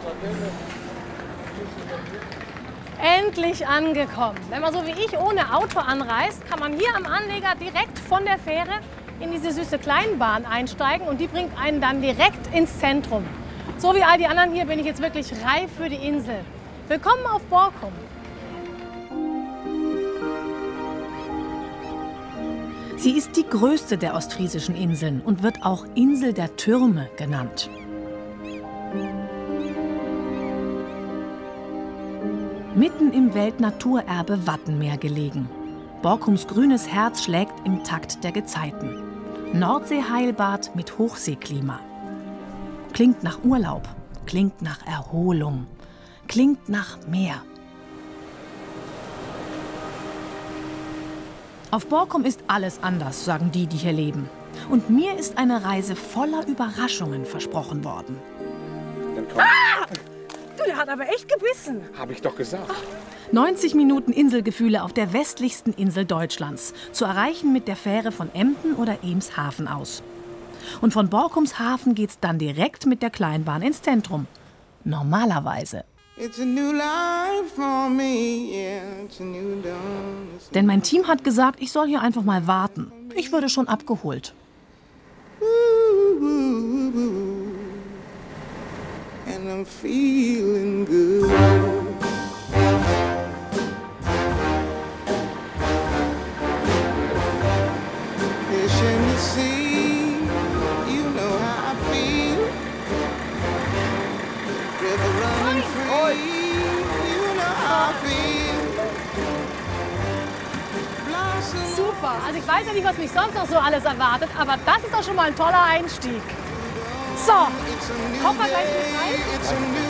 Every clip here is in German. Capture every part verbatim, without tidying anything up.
Endlich angekommen. Wenn man so wie ich ohne Auto anreist, kann man hier am Anleger direkt von der Fähre in diese süße Kleinbahn einsteigen und die bringt einen dann direkt ins Zentrum. So wie all die anderen hier bin ich jetzt wirklich reif für die Insel. Willkommen auf Borkum. Sie ist die größte der ostfriesischen Inseln und wird auch Insel der Türme genannt. Mitten im Weltnaturerbe Wattenmeer gelegen. Borkums grünes Herz schlägt im Takt der Gezeiten. Nordseeheilbad mit Hochseeklima. Klingt nach Urlaub, klingt nach Erholung, klingt nach Meer. Auf Borkum ist alles anders, sagen die, die hier leben. Und mir ist eine Reise voller Überraschungen versprochen worden. Ah! Du, der hat aber echt gebissen. Hab ich doch gesagt. neunzig Minuten Inselgefühle auf der westlichsten Insel Deutschlands. Zu erreichen mit der Fähre von Emden oder Eemshaven aus. Und von Borkums Hafen geht's dann direkt mit der Kleinbahn ins Zentrum. Normalerweise. Denn mein Team hat gesagt, ich soll hier einfach mal warten. Ich würde schon abgeholt. And I'm feeling good. Fish in the sea, you know how I feel. River running free, you know how I feel. Super, also ich weiß ja nicht, was mich sonst noch so alles erwartet, aber das ist doch schon mal ein toller Einstieg. So, kommen wir gleich mit rein.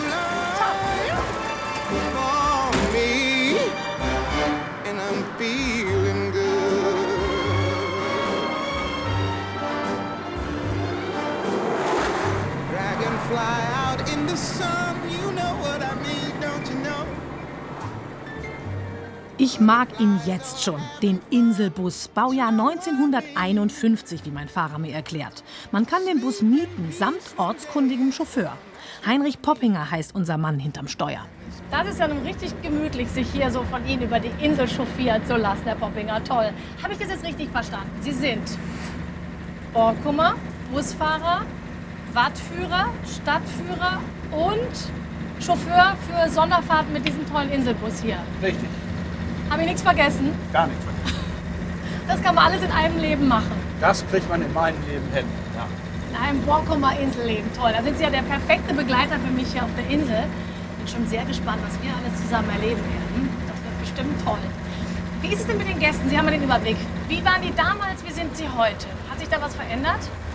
Ich mag ihn jetzt schon, den Inselbus, Baujahr neunzehnhunderteinundfünfzig, wie mein Fahrer mir erklärt. Man kann den Bus mieten, samt ortskundigem Chauffeur. Heinrich Poppinger heißt unser Mann hinterm Steuer. Das ist ja nun richtig gemütlich, sich hier so von Ihnen über die Insel chauffieren zu lassen, Herr Poppinger. Toll. Habe ich das jetzt richtig verstanden? Sie sind Borkumer, Busfahrer, Wattführer, Stadtführer und Chauffeur für Sonderfahrten mit diesem tollen Inselbus hier. Richtig. Habe ich nichts vergessen? Gar nichts vergessen. Das kann man alles in einem Leben machen. Das kriegt man in meinem Leben hin. Ja. In einem Borkumer Inselleben. Toll. Da sind Sie ja der perfekte Begleiter für mich hier auf der Insel. Bin schon sehr gespannt, was wir alles zusammen erleben werden. Das wird bestimmt toll. Wie ist es denn mit den Gästen? Sie haben ja den Überblick. Wie waren die damals? Wie sind sie heute? Hat sich da was verändert?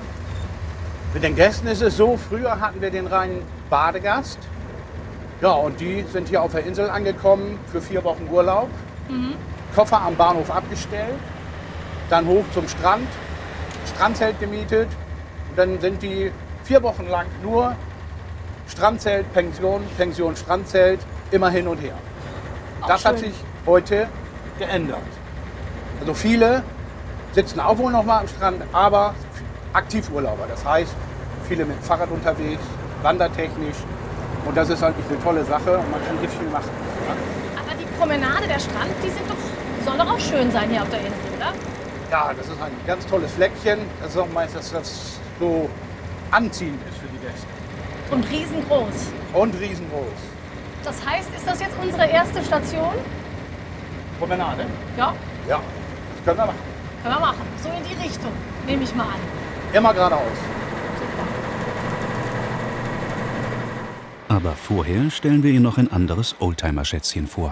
Mit den Gästen ist es so, früher hatten wir den reinen Badegast. Ja, und die sind hier auf der Insel angekommen für vier Wochen Urlaub. Mhm. Koffer am Bahnhof abgestellt, dann hoch zum Strand, Strandzelt gemietet. Und dann sind die vier Wochen lang nur Strandzelt, Pension, Pension, Strandzelt, immer hin und her. Auch das schön. Hat sich heute geändert. Also viele sitzen auch wohl noch mal am Strand, aber Aktivurlauber. Das heißt, viele mit dem Fahrrad unterwegs, wandertechnisch. Und das ist eigentlich eine tolle Sache und man kann hier viel machen. Ja? Aber die Promenade, der Strand, die sind doch, soll doch auch schön sein hier auf der Insel, oder? Ja, das ist ein ganz tolles Fleckchen. Das ist auch meistens, dass das so anziehend ist für die Gäste. Und riesengroß. Und riesengroß. Das heißt, ist das jetzt unsere erste Station? Promenade? Ja. Ja, das können wir machen. Können wir machen. So in die Richtung, nehme ich mal an. Immer geradeaus. Aber vorher stellen wir Ihnen noch ein anderes Oldtimer-Schätzchen vor.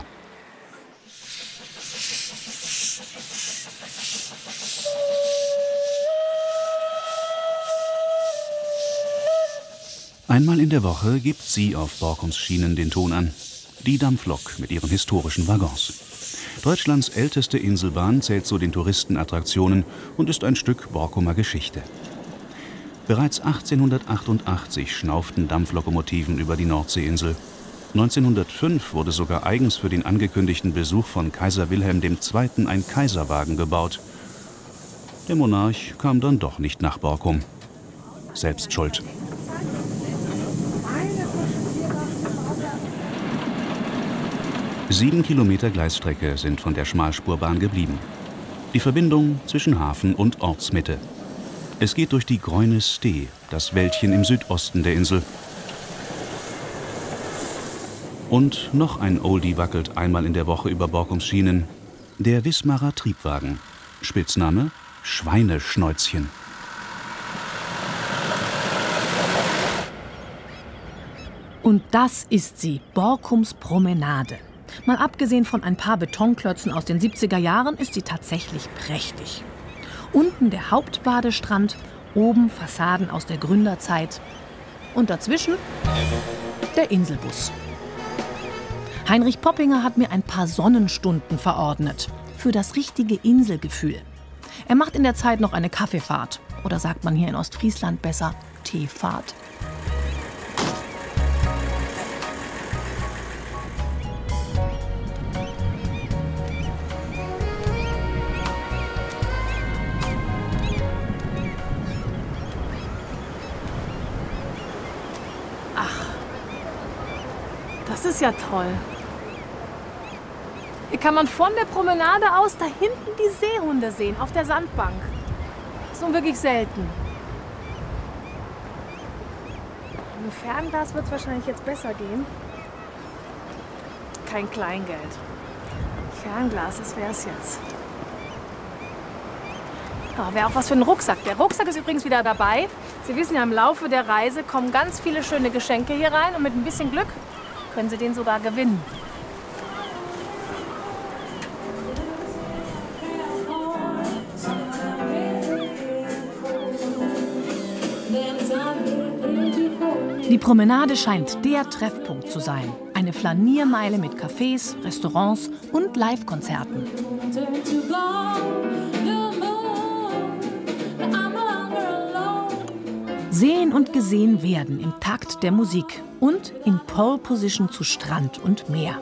Einmal in der Woche gibt sie auf Borkums Schienen den Ton an. Die Dampflok mit ihren historischen Waggons. Deutschlands älteste Inselbahn zählt zu den Touristenattraktionen und ist ein Stück Borkumer Geschichte. Bereits achtzehnhundertachtundachtzig schnauften Dampflokomotiven über die Nordseeinsel. neunzehnhundertfünf wurde sogar eigens für den angekündigten Besuch von Kaiser Wilhelm der Zweite. Ein Kaiserwagen gebaut. Der Monarch kam dann doch nicht nach Borkum. Selbst schuld. Sieben Kilometer Gleisstrecke sind von der Schmalspurbahn geblieben. Die Verbindung zwischen Hafen und Ortsmitte. Es geht durch die Grüne Stee, das Wäldchen im Südosten der Insel. Und noch ein Oldie wackelt einmal in der Woche über Borkums Schienen. Der Wismarer Triebwagen. Spitzname Schweineschnäuzchen. Und das ist sie, Borkums Promenade. Mal abgesehen von ein paar Betonklötzen aus den siebziger Jahren ist sie tatsächlich prächtig. Unten der Hauptbadestrand, oben Fassaden aus der Gründerzeit und dazwischen der Inselbus. Heinrich Poppinger hat mir ein paar Sonnenstunden verordnet für das richtige Inselgefühl. Er macht in der Zeit noch eine Kaffeefahrt oder sagt man hier in Ostfriesland besser Teefahrt. Das ist ja toll. Hier kann man von der Promenade aus da hinten die Seehunde sehen, auf der Sandbank. Das ist nun wirklich selten. Mit dem Fernglas wird es wahrscheinlich jetzt besser gehen. Kein Kleingeld. Fernglas, das wäre es jetzt. Ja, wäre auch was für einen Rucksack. Der Rucksack ist übrigens wieder dabei. Sie wissen ja, im Laufe der Reise kommen ganz viele schöne Geschenke hier rein und mit ein bisschen Glück können Sie den sogar gewinnen. Die Promenade scheint der Treffpunkt zu sein. Eine Flaniermeile mit Cafés, Restaurants und Live-Konzerten. Sehen und gesehen werden im Takt der Musik und in Pole Position zu Strand und Meer.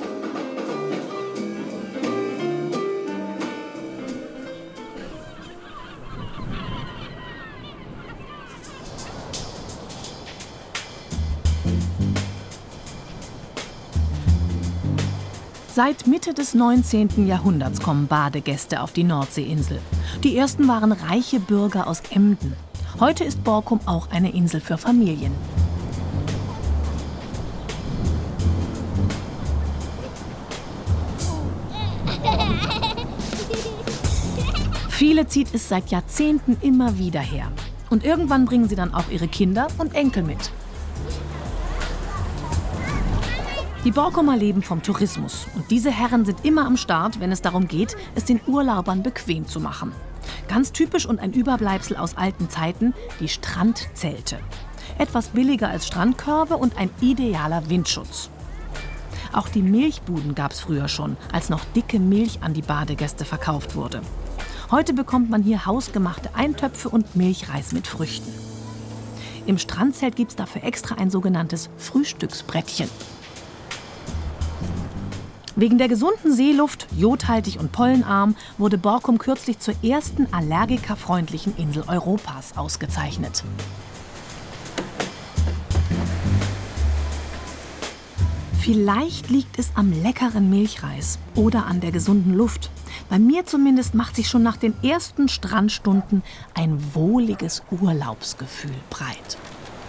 Seit Mitte des neunzehnten Jahrhunderts kommen Badegäste auf die Nordseeinsel. Die ersten waren reiche Bürger aus Emden. Heute ist Borkum auch eine Insel für Familien. Viele zieht es seit Jahrzehnten immer wieder her. Und irgendwann bringen sie dann auch ihre Kinder und Enkel mit. Die Borkumer leben vom Tourismus. Und diese Herren sind immer am Start, wenn es darum geht, es den Urlaubern bequem zu machen. Ganz typisch und ein Überbleibsel aus alten Zeiten, die Strandzelte. Etwas billiger als Strandkörbe und ein idealer Windschutz. Auch die Milchbuden gab es früher schon, als noch dicke Milch an die Badegäste verkauft wurde. Heute bekommt man hier hausgemachte Eintöpfe und Milchreis mit Früchten. Im Strandzelt gibt es dafür extra ein sogenanntes Frühstücksbrettchen. Wegen der gesunden Seeluft, jodhaltig und pollenarm, wurde Borkum kürzlich zur ersten allergikerfreundlichen Insel Europas ausgezeichnet. Vielleicht liegt es am leckeren Milchreis oder an der gesunden Luft. Bei mir zumindest macht sich schon nach den ersten Strandstunden ein wohliges Urlaubsgefühl breit.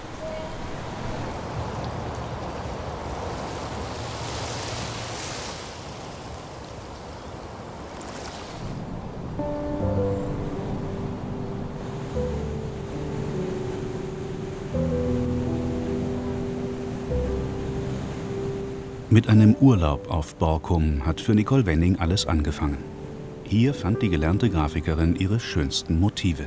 Mit einem Urlaub auf Borkum hat für Nicole Wenning alles angefangen. Hier fand die gelernte Grafikerin ihre schönsten Motive.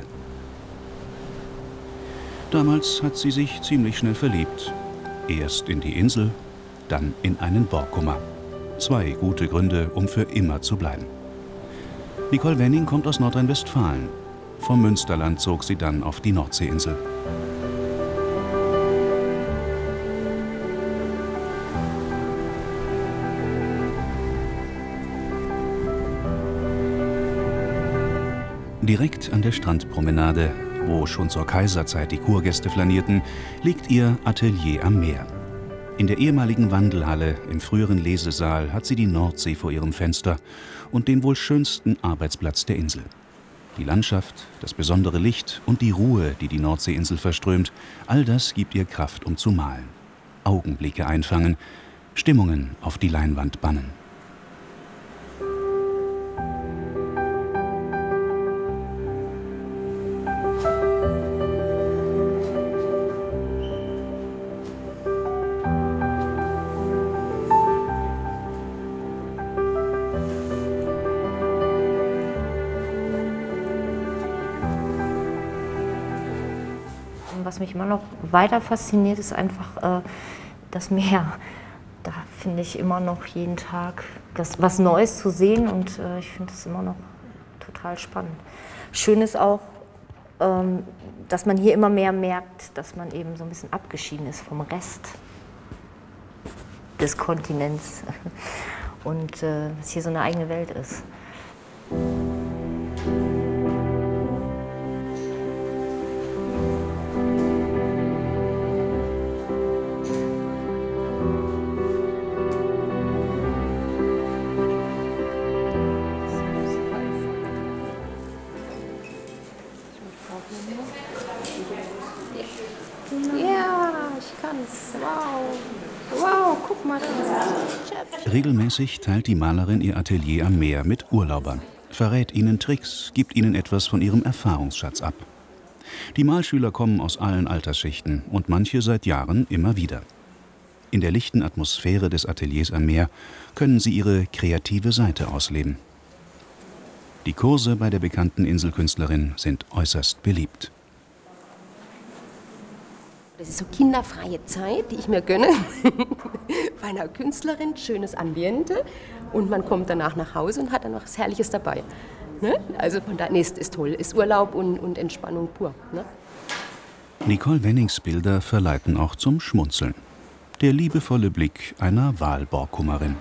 Damals hat sie sich ziemlich schnell verliebt. Erst in die Insel, dann in einen Borkumer. Zwei gute Gründe, um für immer zu bleiben. Nicole Wenning kommt aus Nordrhein-Westfalen. Vom Münsterland zog sie dann auf die Nordseeinsel. Direkt an der Strandpromenade, wo schon zur Kaiserzeit die Kurgäste flanierten, liegt ihr Atelier am Meer. In der ehemaligen Wandelhalle im früheren Lesesaal hat sie die Nordsee vor ihrem Fenster und den wohl schönsten Arbeitsplatz der Insel. Die Landschaft, das besondere Licht und die Ruhe, die die Nordseeinsel verströmt, all das gibt ihr Kraft, um zu malen. Augenblicke einfangen, Stimmungen auf die Leinwand bannen. Was mich immer noch weiter fasziniert, ist einfach äh, das Meer. Da finde ich immer noch jeden Tag das, was Neues zu sehen und äh, ich finde es immer noch total spannend. Schön ist auch, ähm, dass man hier immer mehr merkt, dass man eben so ein bisschen abgeschieden ist vom Rest des Kontinents und äh, dass hier so eine eigene Welt ist. Ja, ich kann's. Wow. Wow, guck mal. Das. Regelmäßig teilt die Malerin ihr Atelier am Meer mit Urlaubern, verrät ihnen Tricks, gibt ihnen etwas von ihrem Erfahrungsschatz ab. Die Malschüler kommen aus allen Altersschichten und manche seit Jahren immer wieder. In der lichten Atmosphäre des Ateliers am Meer können sie ihre kreative Seite ausleben. Die Kurse bei der bekannten Inselkünstlerin sind äußerst beliebt. Das ist so kinderfreie Zeit, die ich mir gönne. Bei einer Künstlerin, schönes Ambiente. Und man kommt danach nach Hause und hat dann was Herrliches dabei. Ne? Also von daher, nee, ist, ist toll. Ist Urlaub und, und Entspannung pur. Ne? Nicole Wennings Bilder verleiten auch zum Schmunzeln. Der liebevolle Blick einer Walborkummerin.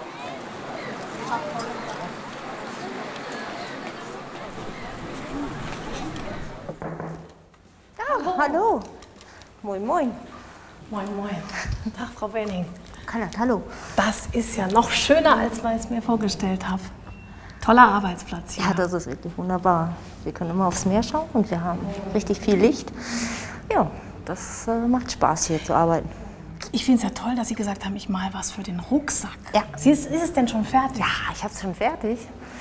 Ah, hallo. Moin, moin. Moin, moin. Tag, Frau Wenning. Kallat, hallo. Das ist ja noch schöner, als ich es mir vorgestellt habe. Toller Arbeitsplatz hier. Ja, das ist wirklich wunderbar. Wir können immer aufs Meer schauen und wir haben richtig viel Licht. Ja, das äh, macht Spaß, hier zu arbeiten. Ich finde es ja toll, dass Sie gesagt haben, ich mal was für den Rucksack. Ja. Sie, ist, ist es denn schon fertig? Ja, ich habe es schon fertig.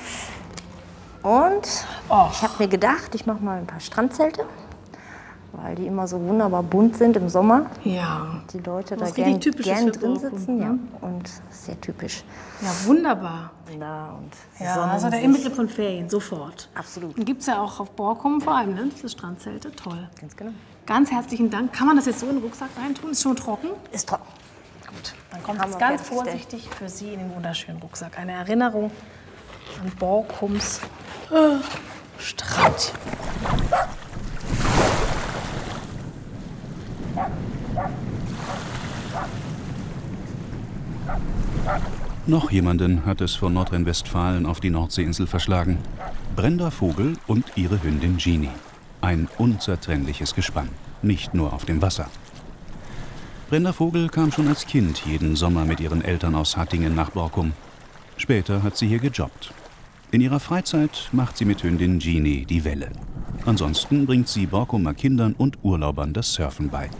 Und Oh. ich habe mir gedacht, ich mache mal ein paar Strandzelte, weil die immer so wunderbar bunt sind im Sommer. Ja. Die Leute Was da gern, richtig Typisches gern für drin Borkum, sitzen. Ja. ne? Und sehr typisch. Ja, wunderbar. Ja, und Ja, Sonnensicht. also der Inbegriff von Ferien, sofort. Absolut. Und gibt es ja auch auf Borkum vor allem, ne? Diese Strandzelte, toll. Ganz genau. Ganz herzlichen Dank. Kann man das jetzt so in den Rucksack reintun? Ist schon trocken? Ist trocken. Gut, dann kommt Haben es wir ganz fertiggestellt. vorsichtig für Sie in den wunderschönen Rucksack. Eine Erinnerung an Borkums äh, Strand. Noch jemanden hat es von Nordrhein-Westfalen auf die Nordseeinsel verschlagen. Brenda Vogel und ihre Hündin Jeannie. Ein unzertrennliches Gespann, nicht nur auf dem Wasser. Brenda Vogel kam schon als Kind jeden Sommer mit ihren Eltern aus Hattingen nach Borkum. Später hat sie hier gejobbt. In ihrer Freizeit macht sie mit Hündin Jeannie die Welle. Ansonsten bringt sie Borkumer Kindern und Urlaubern das Surfen bei.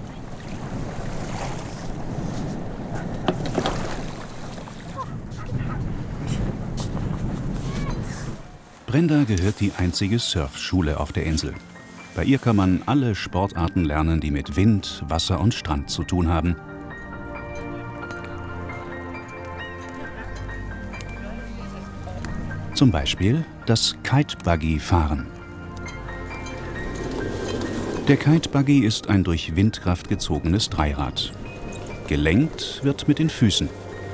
Brenda gehört die einzige Surfschule auf der Insel. Bei ihr kann man alle Sportarten lernen, die mit Wind, Wasser und Strand zu tun haben. Zum Beispiel das Kite-Buggy-Fahren. Der Kite-Buggy ist ein durch Windkraft gezogenes Dreirad. Gelenkt wird mit den Füßen.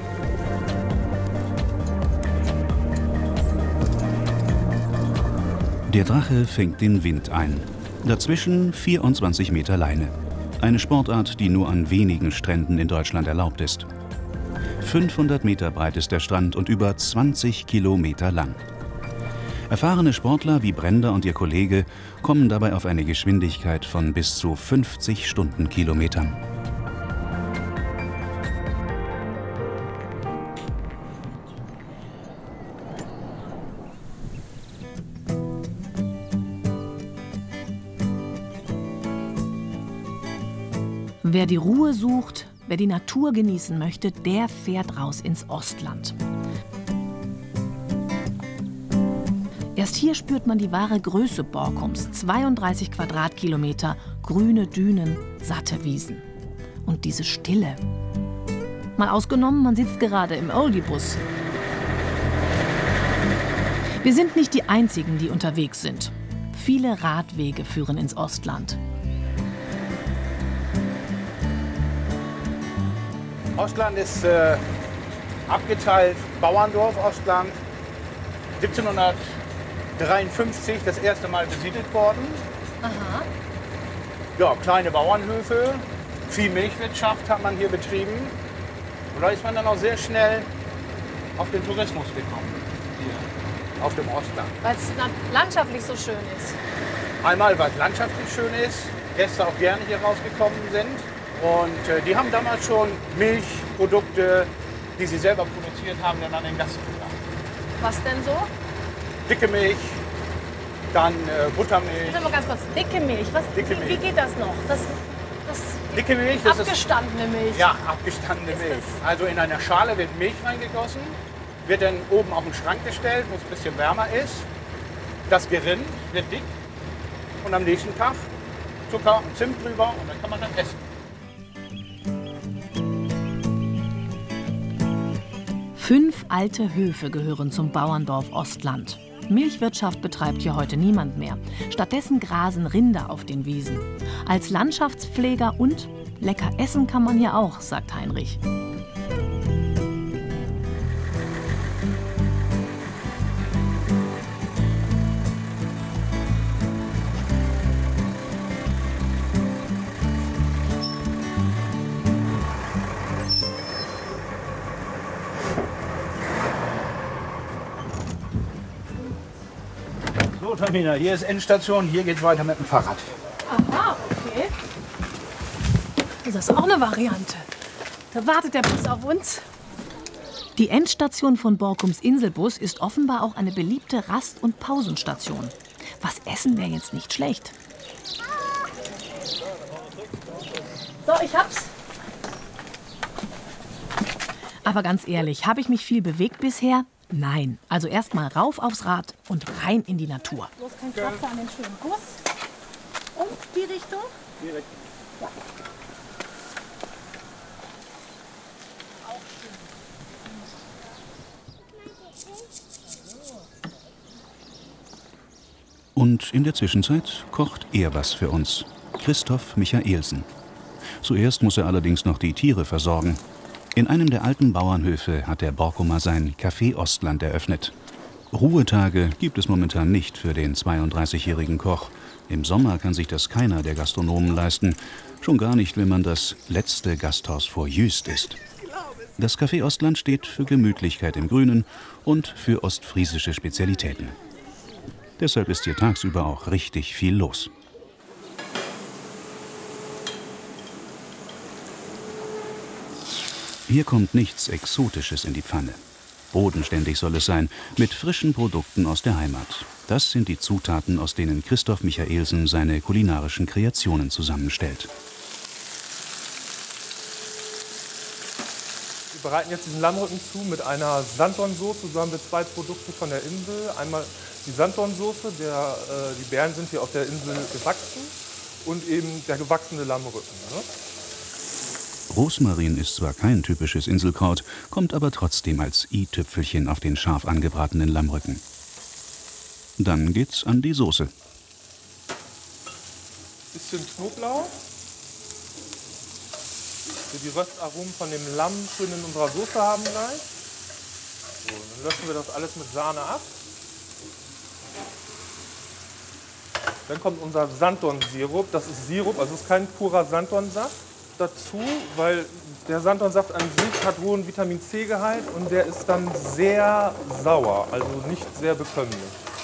Der Drache fängt den Wind ein. Dazwischen vierundzwanzig Meter Leine. Eine Sportart, die nur an wenigen Stränden in Deutschland erlaubt ist. fünfhundert Meter breit ist der Strand und über zwanzig Kilometer lang. Erfahrene Sportler wie Brenda und ihr Kollege kommen dabei auf eine Geschwindigkeit von bis zu fünfzig Stundenkilometern. Wer die Ruhe sucht, wer die Natur genießen möchte, der fährt raus ins Ostland. Erst hier spürt man die wahre Größe Borkums. zweiunddreißig Quadratkilometer, grüne Dünen, satte Wiesen. Und diese Stille. Mal ausgenommen, man sitzt gerade im Oldie-Bus. Wir sind nicht die Einzigen, die unterwegs sind. Viele Radwege führen ins Ostland. Ostland ist äh, abgeteilt, Bauerndorf Ostland, siebzehnhundertdreiundfünfzig das erste Mal besiedelt worden. Aha. Ja, kleine Bauernhöfe, viel Milchwirtschaft hat man hier betrieben. Und da ist man dann auch sehr schnell auf den Tourismus gekommen, hier auf dem Ostland. Weil es landschaftlich so schön ist. Einmal, weil es landschaftlich schön ist, Gäste auch gerne hier rausgekommen sind. Und äh, die haben damals schon Milchprodukte, die sie selber produziert haben, dann an den Gast gebracht. Was denn so? Dicke Milch, dann äh, Buttermilch. Warte mal ganz kurz. Dicke Milch. Was, Dicke wie, Milch. wie geht das noch? Das, das Dicke Milch, das abgestandene Milch. ist ja abgestandene Ist Milch. das- Also in einer Schale wird Milch reingegossen, wird dann oben auf den Schrank gestellt, wo es ein bisschen wärmer ist. Das Gerind wird dick und am nächsten Tag Zucker und Zimt drüber und dann kann man das essen. Fünf alte Höfe gehören zum Bauerndorf Ostland. Milchwirtschaft betreibt hier heute niemand mehr. Stattdessen grasen Rinder auf den Wiesen. Als Landschaftspfleger und lecker essen kann man hier auch, sagt Heinrich. So, Tamina, hier ist Endstation, hier geht's weiter mit dem Fahrrad. Aha, okay. Das ist auch eine Variante. Da wartet der Bus auf uns. Die Endstation von Borkums Inselbus ist offenbar auch eine beliebte Rast- und Pausenstation. Was essen wäre jetzt nicht schlecht. So, ich hab's. Aber ganz ehrlich, habe ich mich viel bewegt bisher? Nein. Also erst mal rauf aufs Rad und rein in die Natur. Bloß kein Kratzer an den schönen Bus. Und die Richtung? Direkt. Und in der Zwischenzeit kocht er was für uns. Christoph Michaelsen. Zuerst muss er allerdings noch die Tiere versorgen. In einem der alten Bauernhöfe hat der Borkumer sein Café Ostland eröffnet. Ruhetage gibt es momentan nicht für den zweiunddreißigjährigen Koch. Im Sommer kann sich das keiner der Gastronomen leisten. Schon gar nicht, wenn man das letzte Gasthaus vor Jüst ist. Das Café Ostland steht für Gemütlichkeit im Grünen und für ostfriesische Spezialitäten. Deshalb ist hier tagsüber auch richtig viel los. Hier kommt nichts Exotisches in die Pfanne. Bodenständig soll es sein, mit frischen Produkten aus der Heimat. Das sind die Zutaten, aus denen Christoph Michaelsen seine kulinarischen Kreationen zusammenstellt. Wir bereiten jetzt diesen Lammrücken zu mit einer Sanddornsoße. So haben wir zwei Produkte von der Insel. Einmal die Sanddornsoße, der, äh, die Beeren sind hier auf der Insel gewachsen, und eben der gewachsene Lammrücken. Ne? Rosmarin ist zwar kein typisches Inselkraut, kommt aber trotzdem als i-Tüpfelchen auf den scharf angebratenen Lammrücken. Dann geht's an die Soße. Bisschen Knoblauch. Wir die Röstaromen von dem Lamm schön in unserer Soße haben gleich. So, dann löschen wir das alles mit Sahne ab. Dann kommt unser Sanddornsirup. Das ist Sirup, also es ist kein purer Sanddornsaft dazu, weil der Sanddornsaft an sich hat hohen Vitamin C-Gehalt und der ist dann sehr sauer, also nicht sehr bekömmlich.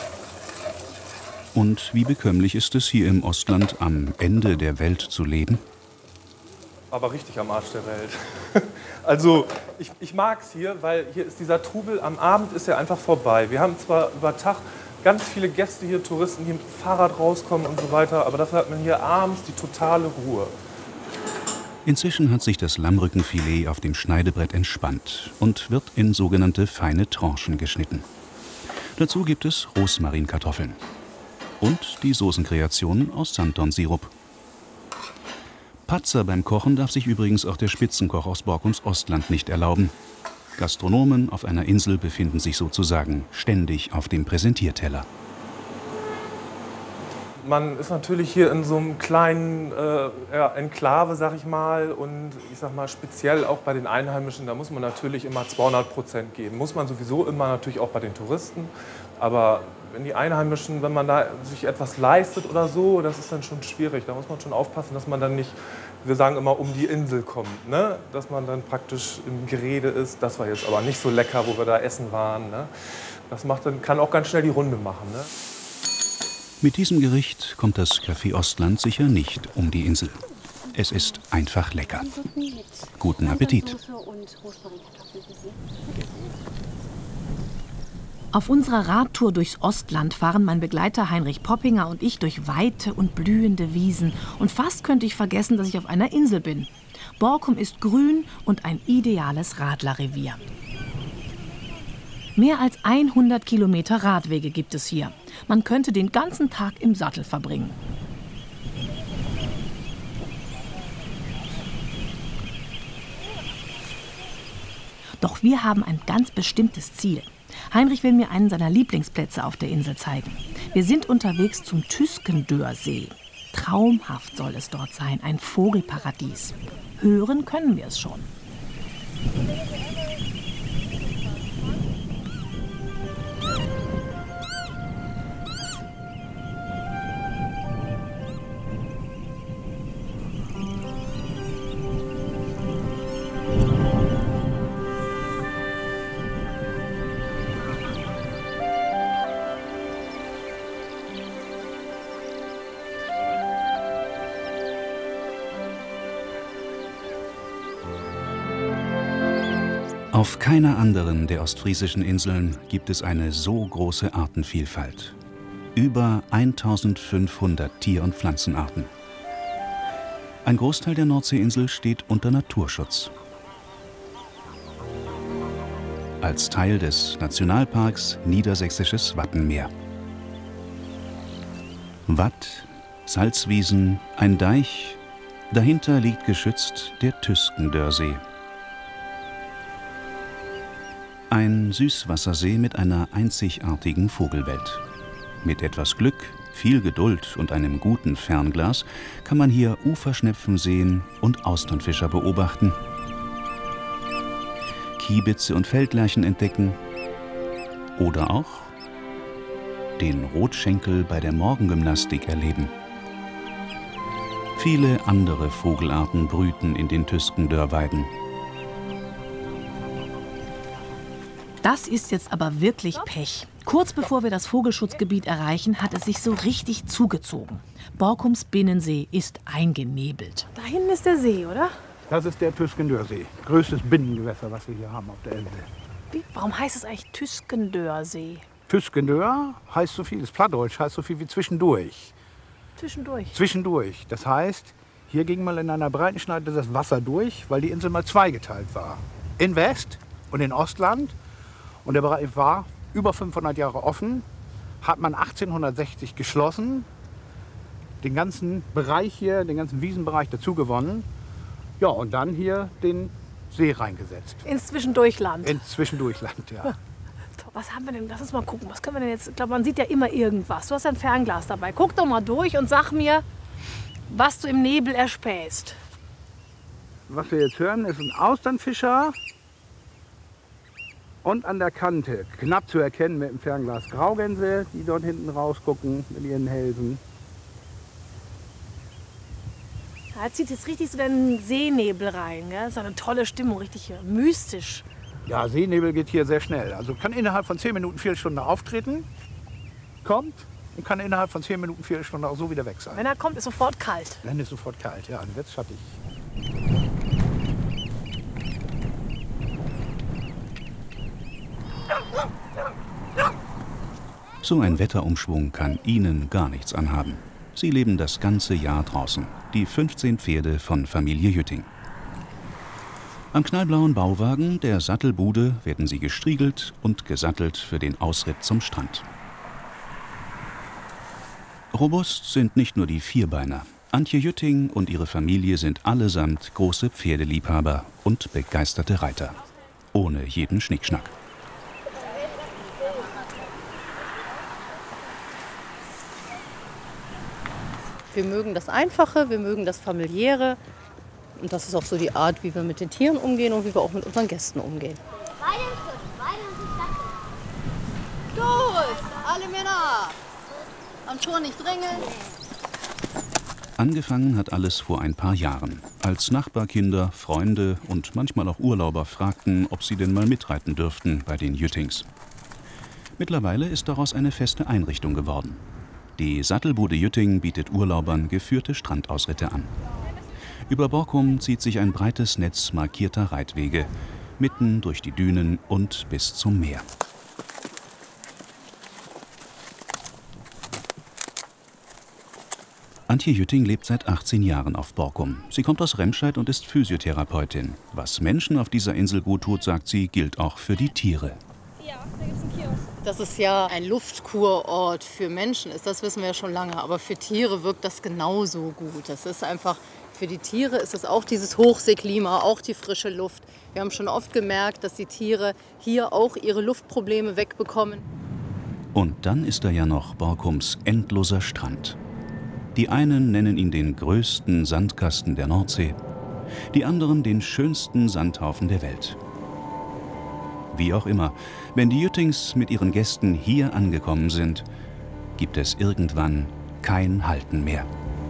Und wie bekömmlich ist es, hier im Ostland am Ende der Welt zu leben? Aber richtig am Arsch der Welt. Also ich, ich mag es hier, weil hier ist dieser Trubel, am Abend ist er einfach vorbei. Wir haben zwar über Tag ganz viele Gäste hier, Touristen, die mit dem Fahrrad rauskommen und so weiter, aber dafür hat man hier abends die totale Ruhe. Inzwischen hat sich das Lammrückenfilet auf dem Schneidebrett entspannt und wird in sogenannte feine Tranchen geschnitten. Dazu gibt es Rosmarinkartoffeln und die Soßenkreationen aus Sanddornsirup. Patzer beim Kochen darf sich übrigens auch der Spitzenkoch aus Borkums Ostland nicht erlauben. Gastronomen auf einer Insel befinden sich sozusagen ständig auf dem Präsentierteller. Man ist natürlich hier in so einem kleinen äh, ja, Enklave, sag ich mal, und ich sag mal speziell auch bei den Einheimischen, da muss man natürlich immer zweihundert Prozent geben. Muss man sowieso immer, natürlich auch bei den Touristen. Aber wenn die Einheimischen, wenn man da sich etwas leistet oder so, das ist dann schon schwierig. Da muss man schon aufpassen, dass man dann nicht, wir sagen immer, um die Insel kommt. Ne? Dass man dann praktisch im Gerede ist. Das war jetzt aber nicht so lecker, wo wir da essen waren. Ne? Das macht dann, kann auch ganz schnell die Runde machen. Ne? Mit diesem Gericht kommt das Café Ostland sicher nicht um die Insel. Es ist einfach lecker. Guten Appetit! Auf unserer Radtour durchs Ostland fahren mein Begleiter Heinrich Poppinger und ich durch weite und blühende Wiesen. Und fast könnte ich vergessen, dass ich auf einer Insel bin. Borkum ist grün und ein ideales Radlerrevier. Mehr als hundert Kilometer Radwege gibt es hier. Man könnte den ganzen Tag im Sattel verbringen. Doch wir haben ein ganz bestimmtes Ziel. Heinrich will mir einen seiner Lieblingsplätze auf der Insel zeigen. Wir sind unterwegs zum Tüskendörsee. Traumhaft soll es dort sein, ein Vogelparadies. Hören können wir es schon. Auf keiner anderen der ostfriesischen Inseln gibt es eine so große Artenvielfalt. Über eintausendfünfhundert Tier- und Pflanzenarten. Ein Großteil der Nordseeinsel steht unter Naturschutz. Als Teil des Nationalparks Niedersächsisches Wattenmeer. Watt, Salzwiesen, ein Deich, dahinter liegt geschützt der Tüskendörsee. Ein Süßwassersee mit einer einzigartigen Vogelwelt. Mit etwas Glück, viel Geduld und einem guten Fernglas kann man hier Uferschnepfen sehen und Austernfischer beobachten, Kiebitze und Feldlerchen entdecken oder auch den Rotschenkel bei der Morgengymnastik erleben. Viele andere Vogelarten brüten in den Tüskendörweiden. Das ist jetzt aber wirklich Pech. Kurz bevor wir das Vogelschutzgebiet erreichen, hat es sich so richtig zugezogen. Borkums Binnensee ist eingenebelt. Da hinten ist der See, oder? Das ist der Tüskendörsee. Größtes Binnengewässer, was wir hier haben auf der Insel. Wie? Warum heißt es eigentlich Tüskendörsee? Tüskendör heißt so viel, das Plattdeutsch heißt so viel wie zwischendurch. Zwischendurch? Zwischendurch. Das heißt, hier ging mal in einer Breitenschneide das Wasser durch, weil die Insel mal zweigeteilt war. In West und in Ostland. Und der Bereich war über fünfhundert Jahre offen, hat man achtzehnhundertsechzig geschlossen, den ganzen Bereich hier, den ganzen Wiesenbereich dazu gewonnen. Ja, und dann hier den See reingesetzt. Ins Zwischendurchland? Ins Zwischendurchland, ja. Was haben wir denn? Lass uns mal gucken. Was können wir denn jetzt? Ich glaube, man sieht ja immer irgendwas. Du hast ein Fernglas dabei. Guck doch mal durch und sag mir, was du im Nebel erspähst. Was wir jetzt hören, ist ein Austernfischer. Und an der Kante, knapp zu erkennen mit dem Fernglas, Graugänse, die dort hinten rausgucken mit ihren Hälsen. Da zieht jetzt richtig so den Seenebel rein. Gell? Das ist eine tolle Stimmung, richtig mystisch. Ja, Seenebel geht hier sehr schnell. Also kann innerhalb von zehn Minuten, Viertelstunde auftreten, kommt und kann innerhalb von zehn Minuten, Viertelstunde auch so wieder weg sein. Wenn er kommt, ist sofort kalt. Dann ist sofort kalt, ja, dann wird es schattig. So ein Wetterumschwung kann Ihnen gar nichts anhaben. Sie leben das ganze Jahr draußen, die fünfzehn Pferde von Familie Jütting. Am knallblauen Bauwagen der Sattelbude werden sie gestriegelt und gesattelt für den Ausritt zum Strand. Robust sind nicht nur die Vierbeiner. Antje Jütting und ihre Familie sind allesamt große Pferdeliebhaber und begeisterte Reiter. Ohne jeden Schnickschnack. Wir mögen das Einfache, wir mögen das Familiäre. Und das ist auch so die Art, wie wir mit den Tieren umgehen und wie wir auch mit unseren Gästen umgehen. Gut, alle Männer. Am Tor nicht drängeln. Angefangen hat alles vor ein paar Jahren, als Nachbarkinder, Freunde und manchmal auch Urlauber fragten, ob sie denn mal mitreiten dürften bei den Jüttings. Mittlerweile ist daraus eine feste Einrichtung geworden. Die Sattelbude Jütting bietet Urlaubern geführte Strandausritte an. Über Borkum zieht sich ein breites Netz markierter Reitwege, mitten durch die Dünen und bis zum Meer. Antje Jütting lebt seit achtzehn Jahren auf Borkum. Sie kommt aus Remscheid und ist Physiotherapeutin. Was Menschen auf dieser Insel gut tut, sagt sie, gilt auch für die Tiere. Ja, da gibt's einen Kiosk. Dass es ja ein Luftkurort für Menschen ist, das wissen wir ja schon lange. Aber für Tiere wirkt das genauso gut. Das ist einfach, für die Tiere ist es auch dieses Hochseeklima, auch die frische Luft. Wir haben schon oft gemerkt, dass die Tiere hier auch ihre Luftprobleme wegbekommen. Und dann ist da ja noch Borkums endloser Strand. Die einen nennen ihn den größten Sandkasten der Nordsee, die anderen den schönsten Sandhaufen der Welt. Wie auch immer, wenn die Jüttings mit ihren Gästen hier angekommen sind, gibt es irgendwann kein Halten mehr.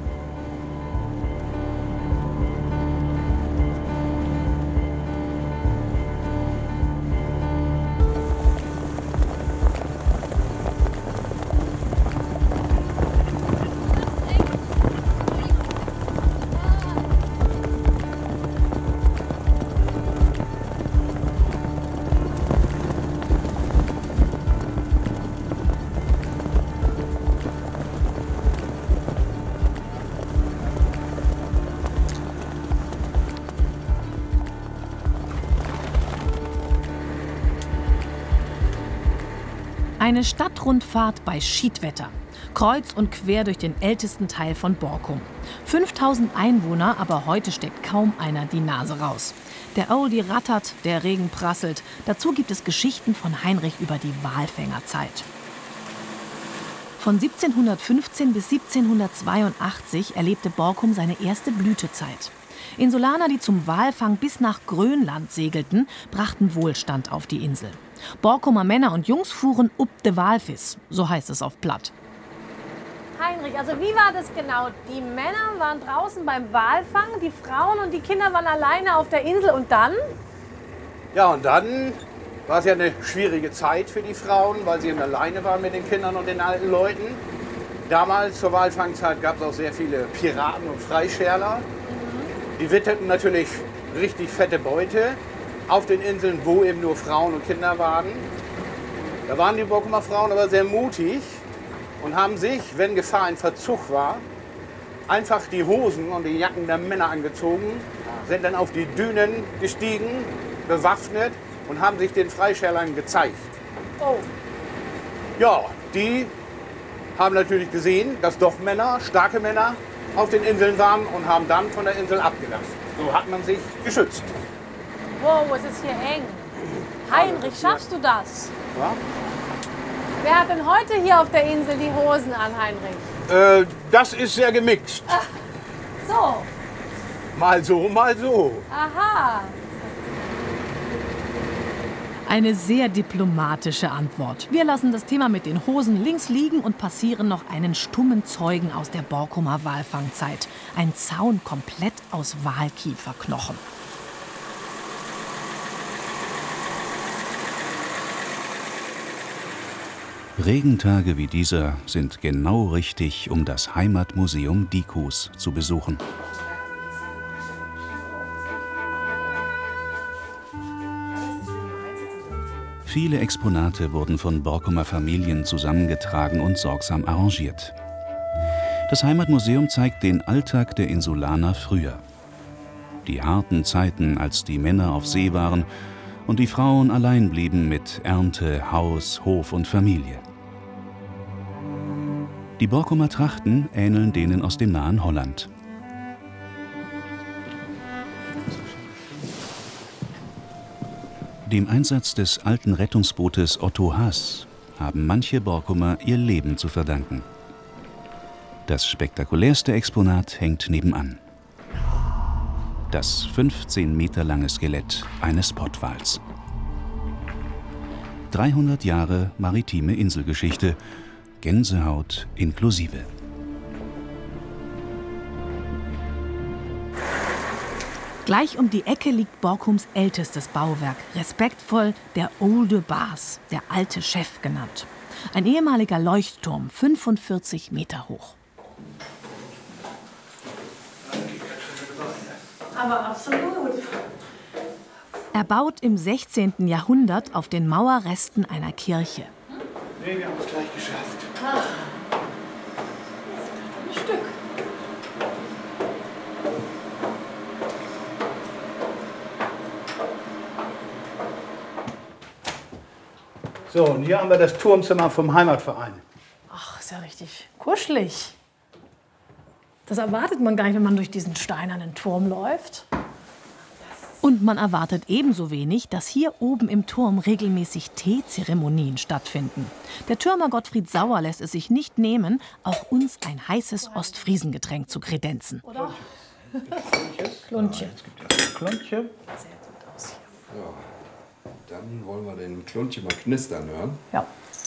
Eine Stadtrundfahrt bei Schiedwetter. Kreuz und quer durch den ältesten Teil von Borkum. fünftausend Einwohner, aber heute steckt kaum einer die Nase raus. Der Oldie rattert, der Regen prasselt. Dazu gibt es Geschichten von Heinrich über die Walfängerzeit. Von siebzehnhundertfünfzehn bis siebzehnhundertzweiundachtzig erlebte Borkum seine erste Blütezeit. Insulaner, die zum Walfang bis nach Grönland segelten, brachten Wohlstand auf die Insel. Borkumer Männer und Jungs fuhren up de Walvis, so heißt es auf Platt. Heinrich, also wie war das genau? Die Männer waren draußen beim Walfang, die Frauen und die Kinder waren alleine auf der Insel und dann? Ja, und dann war es ja eine schwierige Zeit für die Frauen, weil sie eben alleine waren mit den Kindern und den alten Leuten. Damals zur Walfangzeit gab es auch sehr viele Piraten und Freischärler. Die witterten natürlich richtig fette Beute auf den Inseln, wo eben nur Frauen und Kinder waren. Da waren die Borkumer Frauen aber sehr mutig und haben sich, wenn Gefahr in Verzug war, einfach die Hosen und die Jacken der Männer angezogen, sind dann auf die Dünen gestiegen, bewaffnet und haben sich den Freischärlern gezeigt. Oh. Ja, die haben natürlich gesehen, dass doch Männer, starke Männer, auf den Inseln waren und haben dann von der Insel abgelassen. So hat man sich geschützt. Wow, es ist hier eng. Heinrich, schaffst du das? Ja? Wer hat denn heute hier auf der Insel die Hosen an, Heinrich? Äh, das ist sehr gemixt. Ach, so. Mal so, mal so. Aha. Eine sehr diplomatische Antwort. Wir lassen das Thema mit den Hosen links liegen und passieren noch einen stummen Zeugen aus der Borkumer Walfangzeit. Ein Zaun komplett aus Walkieferknochen. Regentage wie dieser sind genau richtig, um das Heimatmuseum Dicus zu besuchen. Viele Exponate wurden von Borkumer Familien zusammengetragen und sorgsam arrangiert. Das Heimatmuseum zeigt den Alltag der Insulaner früher. Die harten Zeiten, als die Männer auf See waren und die Frauen allein blieben mit Ernte, Haus, Hof und Familie. Die Borkumer Trachten ähneln denen aus dem nahen Holland. Dem Einsatz des alten Rettungsbootes Otto Haas haben manche Borkumer ihr Leben zu verdanken. Das spektakulärste Exponat hängt nebenan. Das fünfzehn Meter lange Skelett eines Pottwals. dreihundert Jahre maritime Inselgeschichte, Gänsehaut inklusive. Gleich um die Ecke liegt Borkums ältestes Bauwerk, respektvoll der Olde Baas, der alte Chef genannt. Ein ehemaliger Leuchtturm, fünfundvierzig Meter hoch. Aber absolut. Erbaut im sechzehnten Jahrhundert auf den Mauerresten einer Kirche. Nee, wir haben es gleich geschafft. Ah. Ein Stück. So, und hier haben wir das Turmzimmer vom Heimatverein. Ach, ist ja richtig kuschelig. Das erwartet man gar nicht, wenn man durch diesen steinernen Turm läuft. Und man erwartet ebenso wenig, dass hier oben im Turm regelmäßig Teezeremonien stattfinden. Der Türmer Gottfried Sauer lässt es sich nicht nehmen, auch uns ein heißes Ostfriesengetränk zu kredenzen. Oder? Kluntje. Jetzt gibt es ein Kluntje. Sehr gut aus hier. Ja, dann wollen wir den Kluntje mal knistern hören. Ja.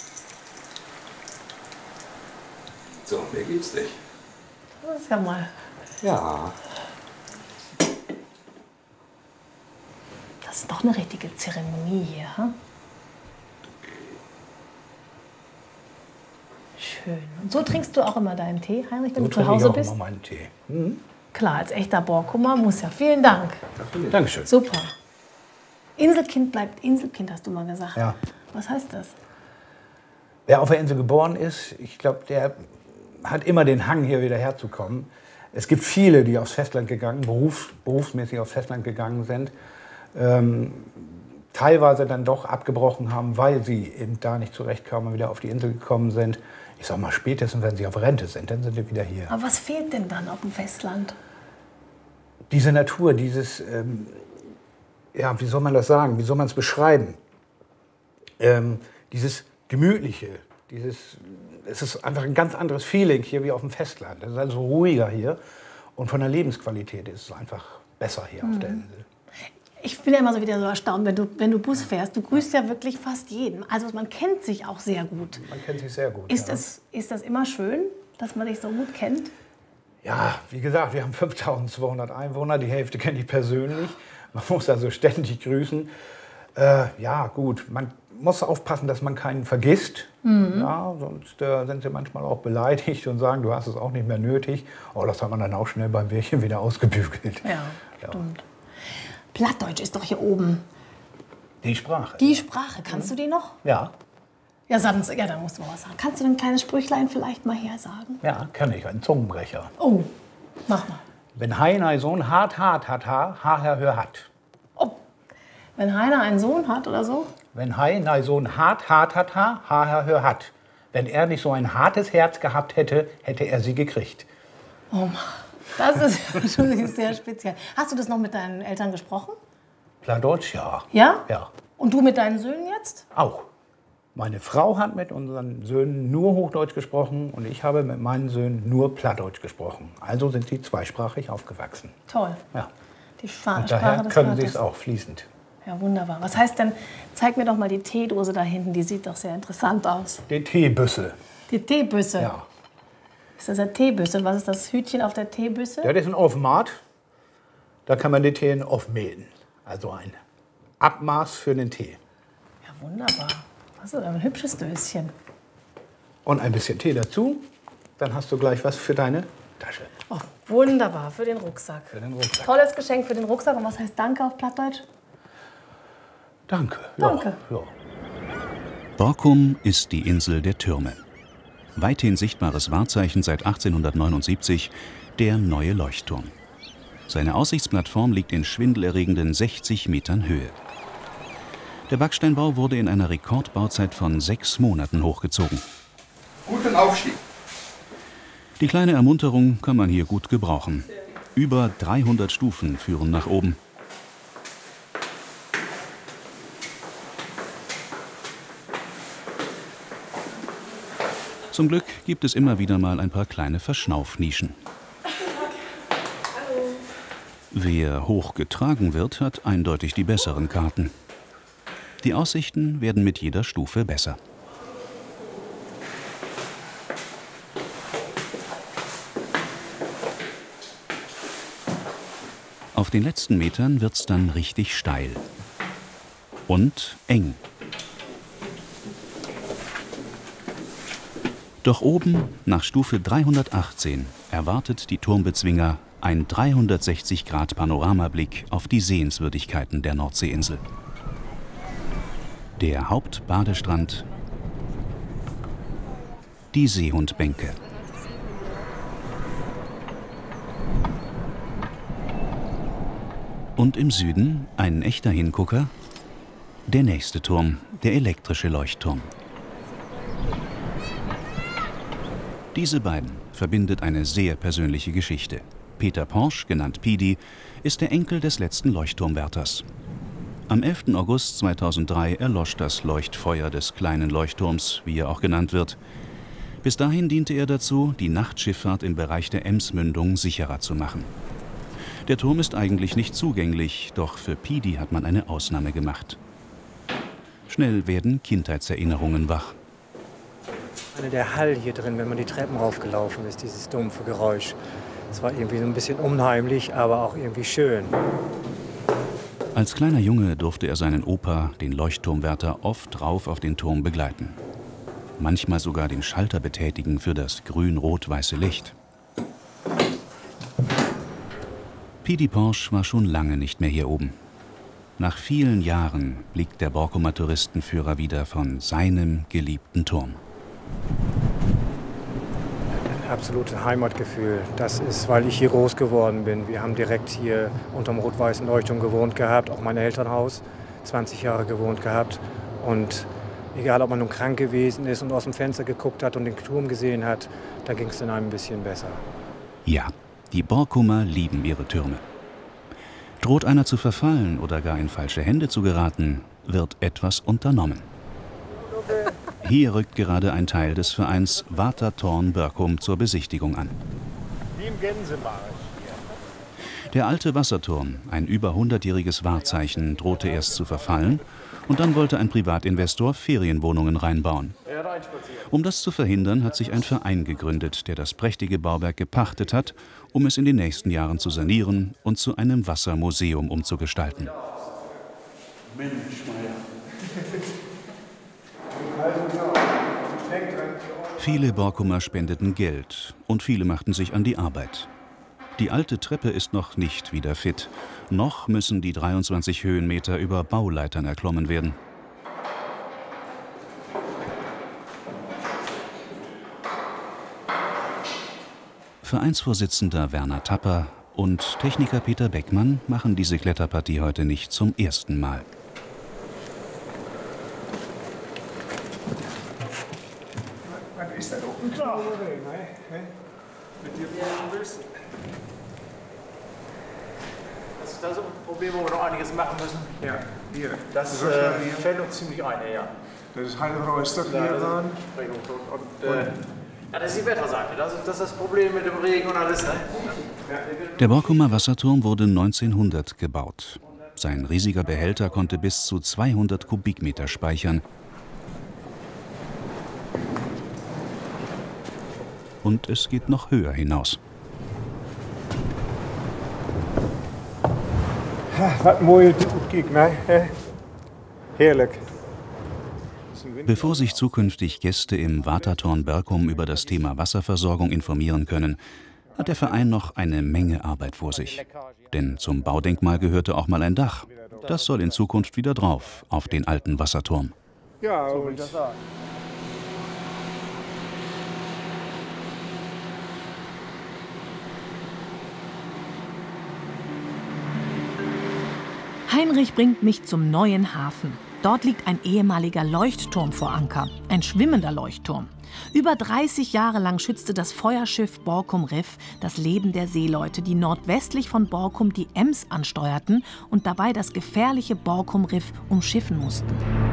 So, mehr gibt's nicht. Das ist ja mal. Ja. Das ist doch eine richtige Zeremonie hier, hm? Schön. Und so trinkst du auch immer deinen Tee, Heinrich, wenn So du zu Hause trinke ich auch bist? immer meinen Tee. Mhm. Klar, als echter Borkumer muss ja. Vielen Dank. Dankeschön. Super. Inselkind bleibt Inselkind, hast du mal gesagt. Ja. Was heißt das? Wer auf der Insel geboren ist, ich glaube, der hat immer den Hang, hier wieder herzukommen. Es gibt viele, die aufs Festland gegangen, berufs-, berufsmäßig aufs Festland gegangen sind. Ähm, teilweise dann doch abgebrochen haben, weil sie eben da nicht zurechtkamen und wieder auf die Insel gekommen sind. Ich sag mal, spätestens wenn sie auf Rente sind, dann sind sie wieder hier. Aber was fehlt denn dann auf dem Festland? Diese Natur, dieses, ähm, ja, wie soll man das sagen, wie soll man es beschreiben? Ähm, dieses Gemütliche, dieses, es ist einfach ein ganz anderes Feeling hier wie auf dem Festland. Es ist also ruhiger hier und von der Lebensqualität ist es einfach besser hier mhm. auf der Insel. Ich bin ja immer so wieder so erstaunt, wenn du, wenn du Bus fährst. Du grüßt ja wirklich fast jeden. Also man kennt sich auch sehr gut. Man kennt sich sehr gut, Ist, ja. das, ist das immer schön, dass man dich so gut kennt? Ja, wie gesagt, wir haben fünftausendzweihundert Einwohner, die Hälfte kenne ich persönlich. Man muss also ständig grüßen. Äh, ja, gut, man muss aufpassen, dass man keinen vergisst. Mhm. Ja, sonst äh, sind sie manchmal auch beleidigt und sagen, du hast es auch nicht mehr nötig. Oh, das hat man dann auch schnell beim Bierchen wieder ausgebügelt. Ja, ja. Stimmt. Plattdeutsch ist doch hier oben. Die Sprache. Die Sprache, kannst du die noch? Ja. Ja, sonst, ja, dann musst du mal was sagen. Kannst du ein kleines Sprüchlein vielleicht mal her sagen? Ja, kann ich, ein Zungenbrecher. Oh, mach mal. Wenn Heiner ein Sohn hart, hart, hat, ha, ha, hör, hör, hat. Oh, wenn Heiner einen Sohn hat oder so? Wenn Heiner ein Sohn hart, hart, hat, ha, ha, hör, hör, hat. Wenn er nicht so ein hartes Herz gehabt hätte, hätte er sie gekriegt. Oh Mann. Das ist schon sehr speziell. Hast du das noch mit deinen Eltern gesprochen? Plattdeutsch, ja. Ja? Ja. Und du mit deinen Söhnen jetzt? Auch. Meine Frau hat mit unseren Söhnen nur Hochdeutsch gesprochen und ich habe mit meinen Söhnen nur Plattdeutsch gesprochen. Also sind sie zweisprachig aufgewachsen. Toll. Ja. Die Fa und Sprache daher des können Vaters. sie es auch fließend. Ja, wunderbar. Was heißt denn, zeig mir doch mal die Teedose da hinten, die sieht doch sehr interessant aus. Die Teebüsse. Die Teebüsse? Ja. Ist das eine Teebüsse? Und was ist das Hütchen auf der Teebüsse? Ja, das ist ein Offenmat. Da kann man den Tee aufmehlen. Also ein Abmaß für den Tee. Ja, wunderbar. Das ist ein hübsches Döschen. Und ein bisschen Tee dazu. Dann hast du gleich was für deine Tasche. Oh, wunderbar, für den Rucksack. Für den Rucksack. Tolles Geschenk für den Rucksack. Und was heißt Danke auf Plattdeutsch? Danke. Ja, Danke. Ja. Borkum ist die Insel der Türme. weithin sichtbares Wahrzeichen seit achtzehnhundertneunundsiebzig, der neue Leuchtturm. Seine Aussichtsplattform liegt in schwindelerregenden sechzig Metern Höhe. Der Backsteinbau wurde in einer Rekordbauzeit von sechs Monaten hochgezogen. Guten Aufstieg. Die kleine Ermunterung kann man hier gut gebrauchen. Über dreihundert Stufen führen nach oben. Zum Glück gibt es immer wieder mal ein paar kleine Verschnaufnischen. Wer hochgetragen wird, hat eindeutig die besseren Karten. Die Aussichten werden mit jeder Stufe besser. Auf den letzten Metern wird's dann richtig steil. Und eng. Doch oben, nach Stufe dreihundertachtzehn, erwartet die Turmbezwinger ein dreihundertsechzig Grad Panoramablick auf die Sehenswürdigkeiten der Nordseeinsel. Der Hauptbadestrand, die Seehundbänke. Und im Süden, ein echter Hingucker, der nächste Turm, der elektrische Leuchtturm. Diese beiden verbindet eine sehr persönliche Geschichte. Peter Porsch, genannt Pidi, ist der Enkel des letzten Leuchtturmwärters. Am elften August zweitausenddrei erlosch das Leuchtfeuer des kleinen Leuchtturms, wie er auch genannt wird. Bis dahin diente er dazu, die Nachtschifffahrt im Bereich der Emsmündung sicherer zu machen. Der Turm ist eigentlich nicht zugänglich, doch für Pidi hat man eine Ausnahme gemacht. Schnell werden Kindheitserinnerungen wach. Der Hall hier drin, wenn man die Treppen raufgelaufen ist, dieses dumpfe Geräusch. Es war irgendwie so ein bisschen unheimlich, aber auch irgendwie schön. Als kleiner Junge durfte er seinen Opa, den Leuchtturmwärter, oft rauf auf den Turm begleiten. Manchmal sogar den Schalter betätigen für das grün-rot-weiße Licht. Pidi Porsch war schon lange nicht mehr hier oben. Nach vielen Jahren blickt der Borkumer Touristenführer wieder von seinem geliebten Turm. Absolutes Heimatgefühl. Das ist, weil ich hier groß geworden bin. Wir haben direkt hier unterm rot-weißen Leuchtturm gewohnt gehabt, auch mein Elternhaus, zwanzig Jahre gewohnt gehabt. Und egal, ob man nun krank gewesen ist und aus dem Fenster geguckt hat und den Turm gesehen hat, da ging es dann einem ein bisschen besser. Ja, die Borkumer lieben ihre Türme. Droht einer zu verfallen oder gar in falsche Hände zu geraten, wird etwas unternommen. Hier rückt gerade ein Teil des Vereins Watertorn Börkum zur Besichtigung an. Der alte Wasserturm, ein über hundertjähriges Wahrzeichen, drohte erst zu verfallen und dann wollte ein Privatinvestor Ferienwohnungen reinbauen. Um das zu verhindern, hat sich ein Verein gegründet, der das prächtige Bauwerk gepachtet hat, um es in den nächsten Jahren zu sanieren und zu einem Wassermuseum umzugestalten. Mensch, Viele Borkumer spendeten Geld und viele machten sich an die Arbeit. Die alte Treppe ist noch nicht wieder fit. Noch müssen die dreiundzwanzig Höhenmeter über Bauleitern erklommen werden. Vereinsvorsitzender Werner Tapper und Techniker Peter Beckmann machen diese Kletterpartie heute nicht zum ersten Mal. Ist das oben klar? Mit dir willst. Das ist das Problem, wo wir noch einiges machen müssen. Ja, hier. Das äh, fällt uns ziemlich ein, ja. Das ist Heidelberg ist das hier dran. Und, äh, ja, das ist die Wetterseite. Das ist, das ist das Problem mit dem Regen und alles. Ne? Der Borkumer Wasserturm wurde neunzehnhundert gebaut. Sein riesiger Behälter konnte bis zu zweihundert Kubikmeter speichern. Und es geht noch höher hinaus. Was mooi kijk, ne? Herrlich. Bevor sich zukünftig Gäste im Watertorn Börkum über das Thema Wasserversorgung informieren können, hat der Verein noch eine Menge Arbeit vor sich. Denn zum Baudenkmal gehörte auch mal ein Dach. Das soll in Zukunft wieder drauf, auf den alten Wasserturm. Ja, und Heinrich bringt mich zum neuen Hafen. Dort liegt ein ehemaliger Leuchtturm vor Anker, ein schwimmender Leuchtturm. Über dreißig Jahre lang schützte das Feuerschiff Borkum Riff das Leben der Seeleute, die nordwestlich von Borkum die Ems ansteuerten und dabei das gefährliche Borkum Riff umschiffen mussten.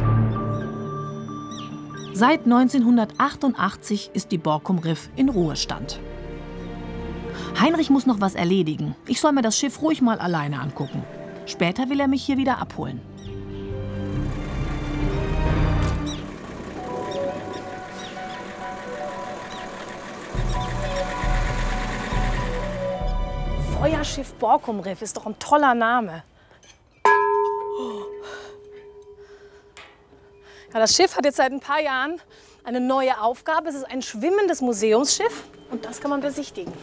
Seit neunzehnhundertachtundachtzig ist die Borkum Riff in Ruhestand. Heinrich muss noch was erledigen. Ich soll mir das Schiff ruhig mal alleine angucken. Später will er mich hier wieder abholen. Feuerschiff Borkum Riff ist doch ein toller Name. Ja, das Schiff hat jetzt seit ein paar Jahren eine neue Aufgabe. Es ist ein schwimmendes Museumsschiff und das kann man besichtigen.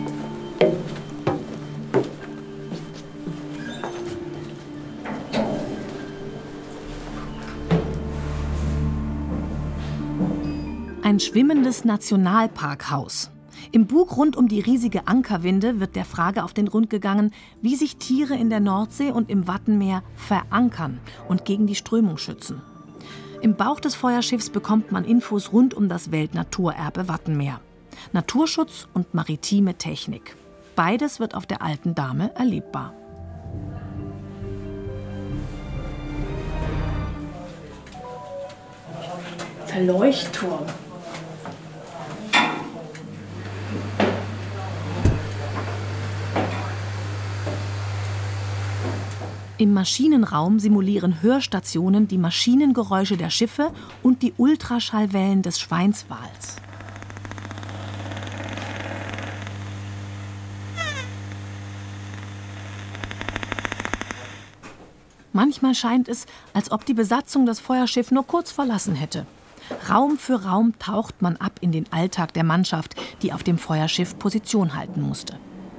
Ein schwimmendes Nationalparkhaus. Im Bug rund um die riesige Ankerwinde wird der Frage auf den Grund gegangen, wie sich Tiere in der Nordsee und im Wattenmeer verankern und gegen die Strömung schützen. Im Bauch des Feuerschiffs bekommt man Infos rund um das Weltnaturerbe Wattenmeer. Naturschutz und maritime Technik. Beides wird auf der Alten Dame erlebbar. Der Leuchtturm. Im Maschinenraum simulieren Hörstationen die Maschinengeräusche der Schiffe und die Ultraschallwellen des Schweinswals. Manchmal scheint es, als ob die Besatzung das Feuerschiff nur kurz verlassen hätte. Raum für Raum taucht man ab in den Alltag der Mannschaft, die auf dem Feuerschiff Position halten musste.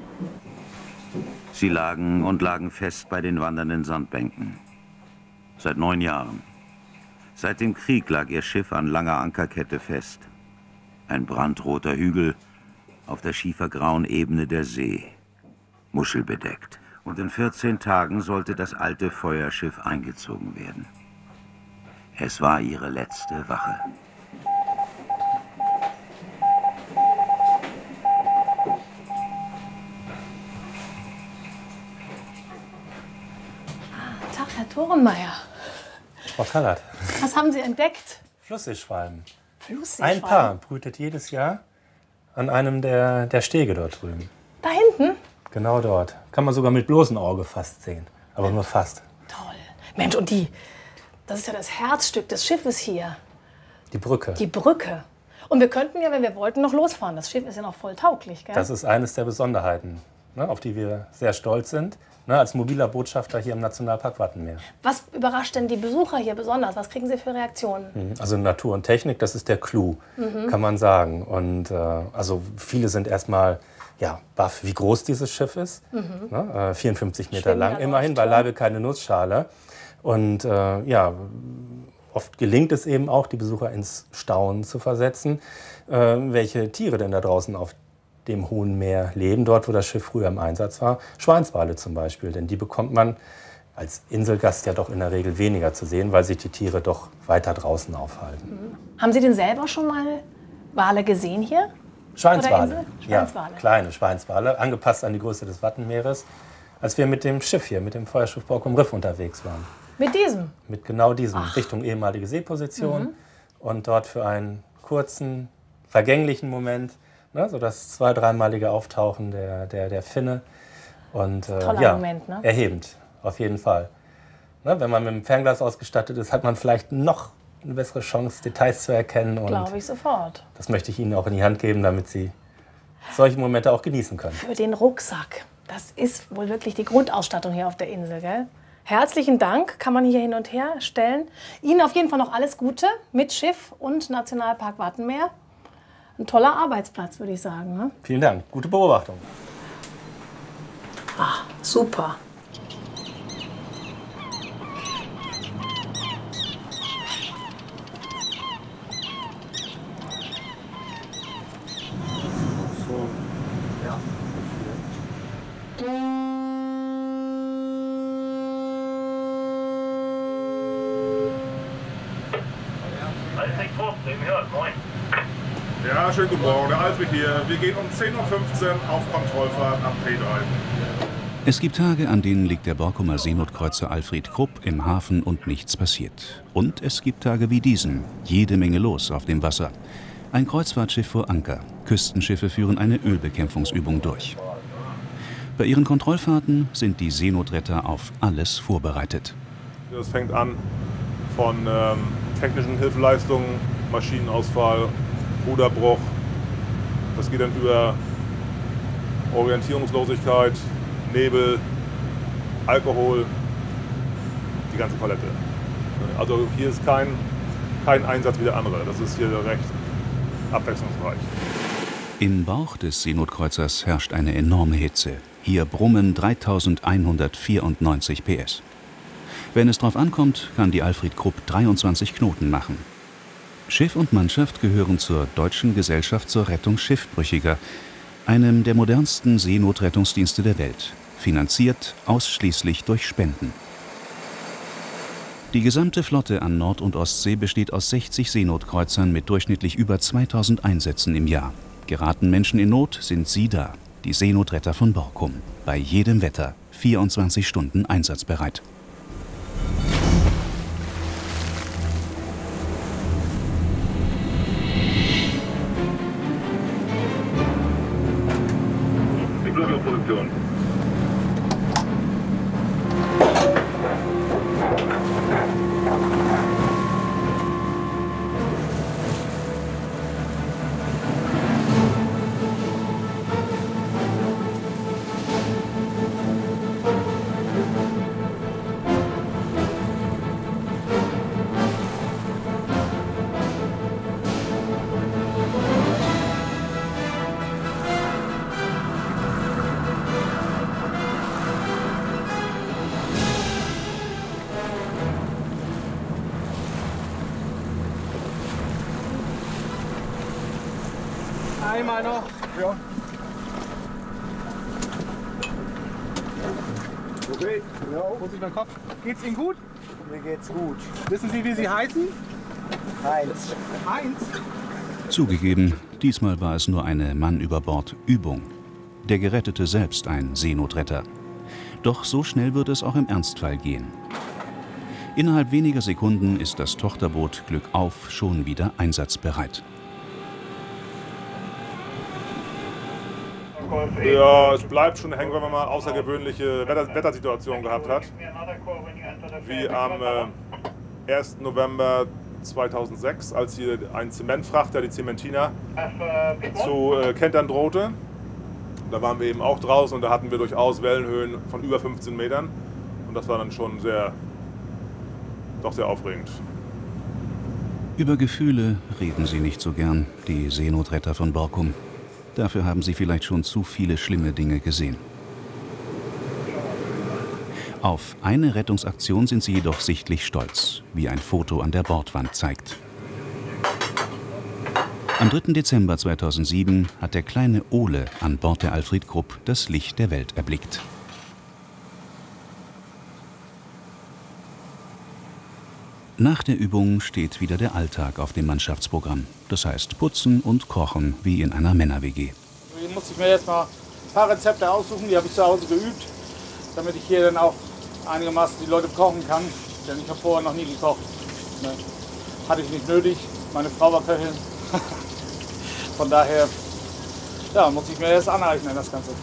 Sie lagen und lagen fest bei den wandernden Sandbänken. Seit neun Jahren. Seit dem Krieg lag ihr Schiff an langer Ankerkette fest. Ein brandroter Hügel auf der schiefergrauen Ebene der See. Muschelbedeckt. Und in vierzehn Tagen sollte das alte Feuerschiff eingezogen werden. Es war ihre letzte Wache. Tag, Herr Thorenmeier. Frau Kallert. Was haben Sie entdeckt? Flussseeschwalben. Flussseeschwalben? Ein Paar brütet jedes Jahr an einem der, der Stege dort drüben. Da hinten? Genau dort. Kann man sogar mit bloßem Auge fast sehen. Aber nur fast. Toll. Mensch, und die, das ist ja das Herzstück des Schiffes hier. Die Brücke. Die Brücke. Und wir könnten ja, wenn wir wollten, noch losfahren. Das Schiff ist ja noch voll tauglich, gell? Das ist eines der Besonderheiten, ne, auf die wir sehr stolz sind. Ne, als mobiler Botschafter hier im Nationalpark Wattenmeer. Was überrascht denn die Besucher hier besonders? Was kriegen sie für Reaktionen? Also Natur und Technik, das ist der Clou, Mhm. kann man sagen. Und äh, also viele sind erstmal ja, baff, wie groß dieses Schiff ist. Mhm. Ne, äh, vierundfünfzig Meter Schwimmen lang, ja immerhin, Leuchtturm. beileibe keine Nussschale. Und äh, ja, oft gelingt es eben auch, die Besucher ins Staunen zu versetzen, äh, welche Tiere denn da draußen auf dem hohen Meer leben, dort wo das Schiff früher im Einsatz war. Schweinswale zum Beispiel, denn die bekommt man als Inselgast ja doch in der Regel weniger zu sehen, weil sich die Tiere doch weiter draußen aufhalten. Haben Sie denn selber schon mal Wale gesehen hier? Schweinswale, Oder Insel? ja, Schweinswale. kleine Schweinswale, angepasst an die Größe des Wattenmeeres, als wir mit dem Schiff hier, mit dem Feuerschiff Borkum Riff unterwegs waren. Mit diesem? Mit genau diesem, Richtung ehemalige Seeposition Mhm. und dort für einen kurzen, vergänglichen Moment, ne, so das zwei-, dreimalige Auftauchen der, der, der Finne. Und, äh, Toller ja, Moment, ne? erhebend, auf jeden Fall. Ne, wenn man mit dem Fernglas ausgestattet ist, hat man vielleicht noch eine bessere Chance, Details zu erkennen. Und Glaube ich sofort. das möchte ich Ihnen auch in die Hand geben, damit Sie solche Momente auch genießen können. Für den Rucksack. Das ist wohl wirklich die Grundausstattung hier auf der Insel, gell? Herzlichen Dank, kann man hier hin und her stellen. Ihnen auf jeden Fall noch alles Gute mit Schiff und Nationalpark Wattenmeer. Ein toller Arbeitsplatz, würde ich sagen. Ne? Vielen Dank, gute Beobachtung. Ah, super. Moin. Ja, schönen guten Morgen, der Alfred hier. Wir gehen um zehn Uhr fünfzehn auf Kontrollfahrt am T drei. Es gibt Tage, an denen liegt der Borkumer Seenotkreuzer Alfred Krupp im Hafen und nichts passiert. Und es gibt Tage wie diesen, jede Menge los auf dem Wasser. Ein Kreuzfahrtschiff vor Anker, Küstenschiffe führen eine Ölbekämpfungsübung durch. Bei ihren Kontrollfahrten sind die Seenotretter auf alles vorbereitet. Das fängt an von ähm, technischen Hilfeleistungen, Maschinenausfall, Ruderbruch. Das geht dann über Orientierungslosigkeit, Nebel, Alkohol, die ganze Palette. Also hier ist kein, kein Einsatz wie der andere. Das ist hier recht abwechslungsreich. Im Bauch des Seenotkreuzers herrscht eine enorme Hitze. Hier brummen dreitausendeinhundertvierundneunzig P S. Wenn es drauf ankommt, kann die Alfred Krupp dreiundzwanzig Knoten machen. Schiff und Mannschaft gehören zur Deutschen Gesellschaft zur Rettung Schiffbrüchiger, einem der modernsten Seenotrettungsdienste der Welt, finanziert ausschließlich durch Spenden. Die gesamte Flotte an Nord- und Ostsee besteht aus sechzig Seenotkreuzern mit durchschnittlich über zweitausend Einsätzen im Jahr. Geraten Menschen in Not, sind sie da, die Seenotretter von Borkum. Bei jedem Wetter, vierundzwanzig Stunden einsatzbereit. Produktion. Einmal noch. Ja. Okay. Ja. Wo ist mein Kopf? Geht's Ihnen gut? Mir geht's gut. Wissen Sie, wie Sie heißen? Heinz. Heinz? Zugegeben, diesmal war es nur eine Mann-über-Bord-Übung. Der Gerettete selbst ein Seenotretter. Doch so schnell wird es auch im Ernstfall gehen. Innerhalb weniger Sekunden ist das Tochterboot Glückauf schon wieder einsatzbereit. Ja, es bleibt schon hängen, wenn man mal außergewöhnliche Wetter Wettersituationen gehabt hat. Wie am äh, ersten November zweitausendsechs, als hier ein Zementfrachter, die Zementina, zu äh, kentern drohte. Da waren wir eben auch draußen und da hatten wir durchaus Wellenhöhen von über fünfzehn Metern. Und das war dann schon sehr, doch sehr aufregend. Über Gefühle reden sie nicht so gern, die Seenotretter von Borkum. Dafür haben sie vielleicht schon zu viele schlimme Dinge gesehen. Auf eine Rettungsaktion sind sie jedoch sichtlich stolz, wie ein Foto an der Bordwand zeigt. Am dritten Dezember zweitausendsieben hat der kleine Ole an Bord der Alfred Krupp das Licht der Welt erblickt. Nach der Übung steht wieder der Alltag auf dem Mannschaftsprogramm. Das heißt putzen und kochen wie in einer Männer-W G. Hier muss ich mir jetzt mal ein paar Rezepte aussuchen, die habe ich zu Hause geübt, damit ich hier dann auch einigermaßen die Leute kochen kann. Denn ich habe vorher noch nie gekocht. Ne? Hatte ich nicht nötig. Meine Frau war Köchin. Von daher ja, muss ich mir das aneignen, das Ganze.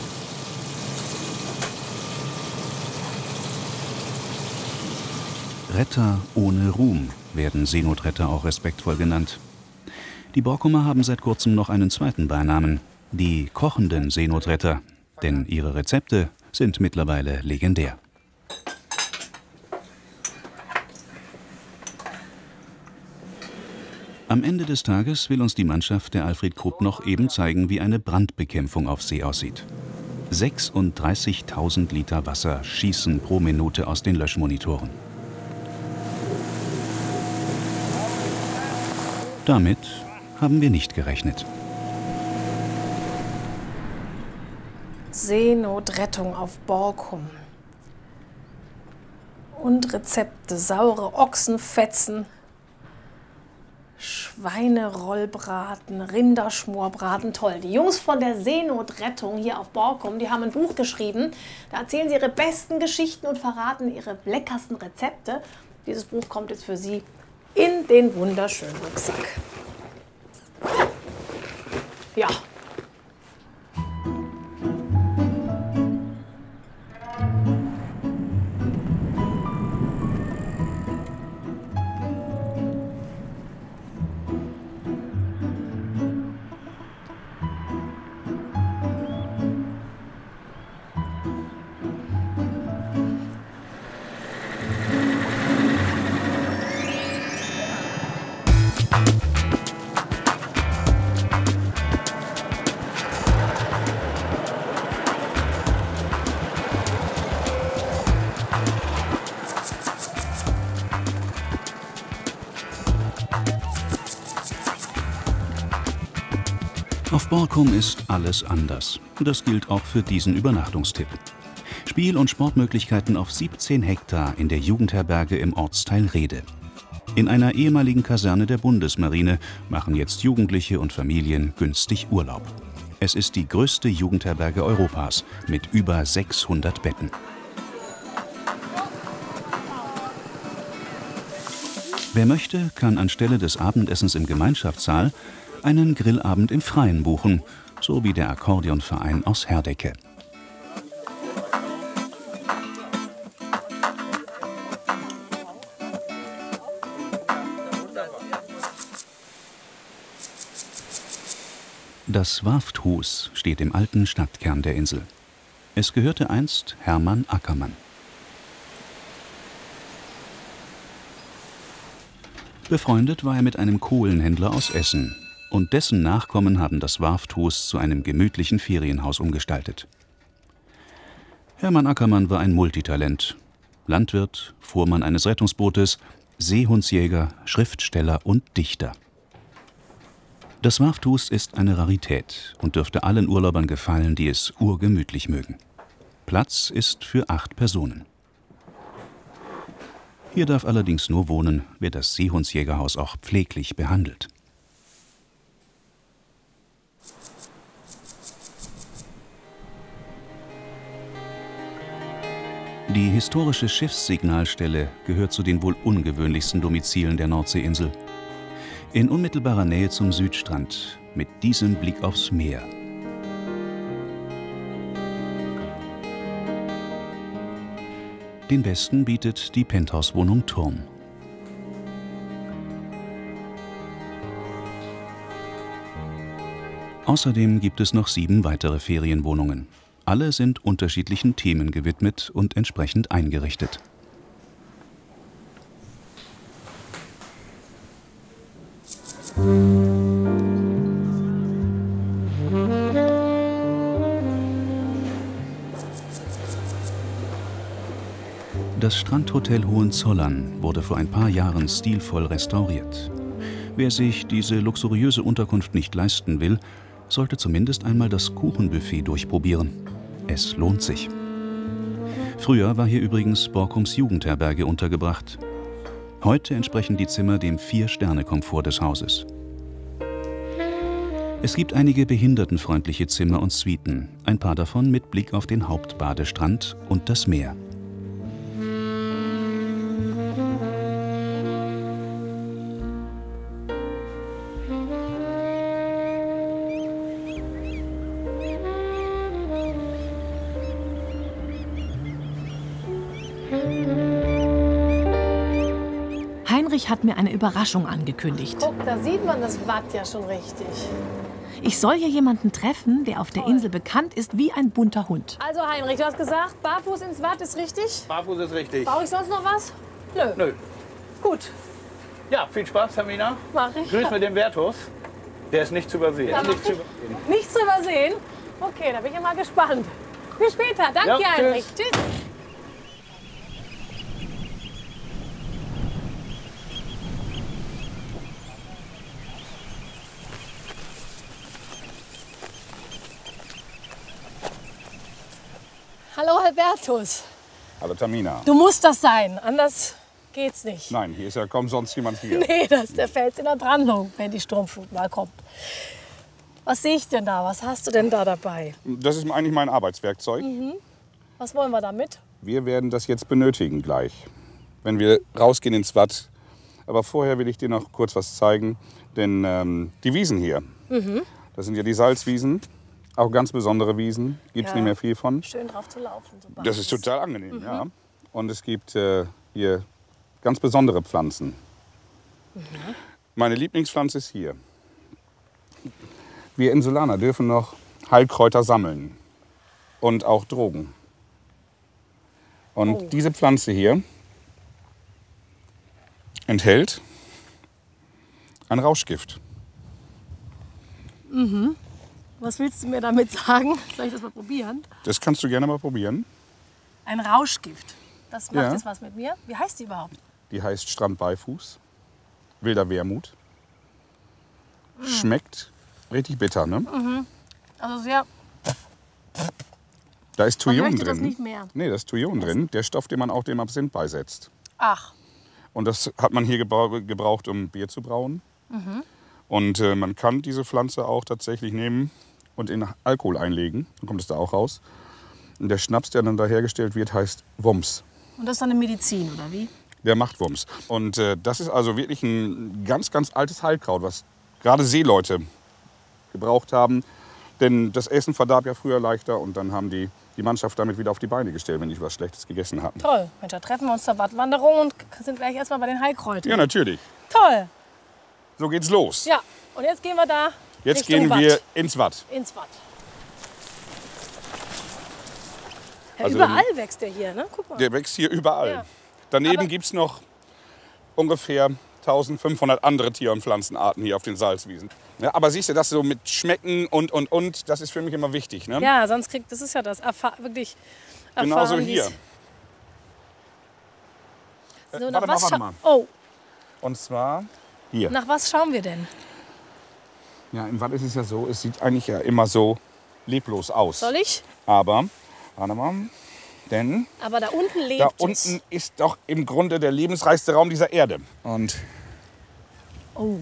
Retter ohne Ruhm werden Seenotretter auch respektvoll genannt. Die Borkumer haben seit kurzem noch einen zweiten Beinamen, die kochenden Seenotretter, denn ihre Rezepte sind mittlerweile legendär. Am Ende des Tages will uns die Mannschaft der Alfred Krupp noch eben zeigen, wie eine Brandbekämpfung auf See aussieht. sechsunddreißigtausend Liter Wasser schießen pro Minute aus den Löschmonitoren. Damit haben wir nicht gerechnet. Seenotrettung auf Borkum. Und Rezepte, saure Ochsenfetzen. Schweinerollbraten, Rinderschmorbraten, toll. Die Jungs von der Seenotrettung hier auf Borkum, die haben ein Buch geschrieben. Da erzählen sie ihre besten Geschichten und verraten ihre leckersten Rezepte. Dieses Buch kommt jetzt für Sie in den wunderschönen Rucksack. Ja. Auf Borkum ist alles anders. Das gilt auch für diesen Übernachtungstipp. Spiel- und Sportmöglichkeiten auf siebzehn Hektar in der Jugendherberge im Ortsteil Rehde. In einer ehemaligen Kaserne der Bundesmarine machen jetzt Jugendliche und Familien günstig Urlaub. Es ist die größte Jugendherberge Europas mit über sechshundert Betten. Wer möchte, kann anstelle des Abendessens im Gemeinschaftssaal einen Grillabend im Freien buchen, so wie der Akkordeonverein aus Herdecke. Das Warfthus steht im alten Stadtkern der Insel. Es gehörte einst Hermann Ackermann. Befreundet war er mit einem Kohlenhändler aus Essen. Und dessen Nachkommen haben das Warfthus zu einem gemütlichen Ferienhaus umgestaltet. Hermann Ackermann war ein Multitalent. Landwirt, Fuhrmann eines Rettungsbootes, Seehundsjäger, Schriftsteller und Dichter. Das Warfthus ist eine Rarität und dürfte allen Urlaubern gefallen, die es urgemütlich mögen. Platz ist für acht Personen. Hier darf allerdings nur wohnen, wer das Seehundsjägerhaus auch pfleglich behandelt. Die historische Schiffssignalstelle gehört zu den wohl ungewöhnlichsten Domizilen der Nordseeinsel. In unmittelbarer Nähe zum Südstrand, mit diesem Blick aufs Meer. Den besten bietet die Penthouse-Wohnung Turm. Außerdem gibt es noch sieben weitere Ferienwohnungen. Alle sind unterschiedlichen Themen gewidmet und entsprechend eingerichtet. Das Strandhotel Hohenzollern wurde vor ein paar Jahren stilvoll restauriert. Wer sich diese luxuriöse Unterkunft nicht leisten will, sollte zumindest einmal das Kuchenbuffet durchprobieren. Es lohnt sich. Früher war hier übrigens Borkums Jugendherberge untergebracht. Heute entsprechen die Zimmer dem Vier-Sterne-Komfort des Hauses. Es gibt einige behindertenfreundliche Zimmer und Suiten, ein paar davon mit Blick auf den Hauptbadestrand und das Meer. Heinrich hat mir eine Überraschung angekündigt. Guck, da sieht man das Watt ja schon richtig. Ich soll hier jemanden treffen, der auf der Insel bekannt ist wie ein bunter Hund. Also Heinrich, du hast gesagt, barfuß ins Watt ist richtig? Barfuß ist richtig. Brauche ich sonst noch was? Nö. Nö. Gut. Ja, viel Spaß, Hermina. Mach ich. Grüß mir den Werthus. Der ist nicht zu übersehen. Da Nicht zu ich übersehen. Nichts zu übersehen? Okay, da bin ich ja mal gespannt. Bis später. Danke, Ja, Heinrich. tschüss. Tschüss. Hallo, Herr Bertus. Hallo Tamina. Du musst das sein, anders geht's nicht. Nein, hier ist ja kaum sonst jemand hier. Nee, das ist der Fels in der Brandung, wenn die Sturmflut mal kommt. Was sehe ich denn da? Was hast du denn da dabei? Das ist eigentlich mein Arbeitswerkzeug. Mhm. Was wollen wir damit? Wir werden das jetzt benötigen gleich, wenn wir rausgehen ins Watt. Aber vorher will ich dir noch kurz was zeigen. Denn ähm, die Wiesen hier, Mhm. das sind ja die Salzwiesen. Auch ganz besondere Wiesen, gibt es Ja. nicht mehr viel von. Schön drauf zu laufen. So Das ist total angenehm, Mhm. ja. Und es gibt äh, hier ganz besondere Pflanzen. Mhm. Meine Lieblingspflanze ist hier. Wir Insulaner dürfen noch Heilkräuter sammeln und auch Drogen. Und Oh. diese Pflanze hier enthält ein Rauschgift. Mhm. Was willst du mir damit sagen? Soll ich das mal probieren? Das kannst du gerne mal probieren. Ein Rauschgift. Das macht Ja. jetzt was mit mir. Wie heißt die überhaupt? Die heißt Strandbeifuß, wilder Wermut. Schmeckt richtig bitter, ne? Mhm. Also sehr. Da ist Man Thujon möchte das drin. nicht mehr. Nee, da ist Thujon drin, der Stoff, den man auch dem Absinth beisetzt. Ach. Und das hat man hier gebra gebraucht, um Bier zu brauen. Mhm. Und äh, man kann diese Pflanze auch tatsächlich nehmen und in Alkohol einlegen. Dann kommt es da auch raus. Und der Schnaps, der dann da hergestellt wird, heißt Wumms. Und das ist dann eine Medizin, oder wie? Der macht Wumms. Und äh, das ist also wirklich ein ganz, ganz altes Heilkraut, was gerade Seeleute gebraucht haben. Denn das Essen verdarb ja früher leichter und dann haben die die Mannschaft damit wieder auf die Beine gestellt, wenn die was Schlechtes gegessen hatten. Toll. Mensch, da treffen wir uns zur Wattwanderung und sind gleich erstmal bei den Heilkräutern. Ja, natürlich. Toll. So geht's los. Ja, und jetzt gehen wir da Jetzt Richtung gehen wir Watt. ins Watt. Ins Watt. Ja, Also- überall wächst der hier, ne? Guck mal. Der wächst hier überall. Ja. Daneben Aber- gibt es noch ungefähr eintausendfünfhundert andere Tier- und Pflanzenarten hier auf den Salzwiesen. Ja, aber siehst du, das so mit Schmecken und, und, und, das ist für mich immer wichtig. Ne? Ja, sonst kriegt, das ist ja das, Erfa wirklich erfahren. Genauso wie's- hier. So, Äh, nach warte mal, was warte scha- mal. Oh, Und zwar hier. nach was schauen wir denn? Ja, im Watt ist es ja so, es sieht eigentlich ja immer so leblos aus. Soll ich? Aber, warte mal, denn Aber da unten lebt da es. unten ist doch im Grunde der lebensreichste Raum dieser Erde. Und Oh,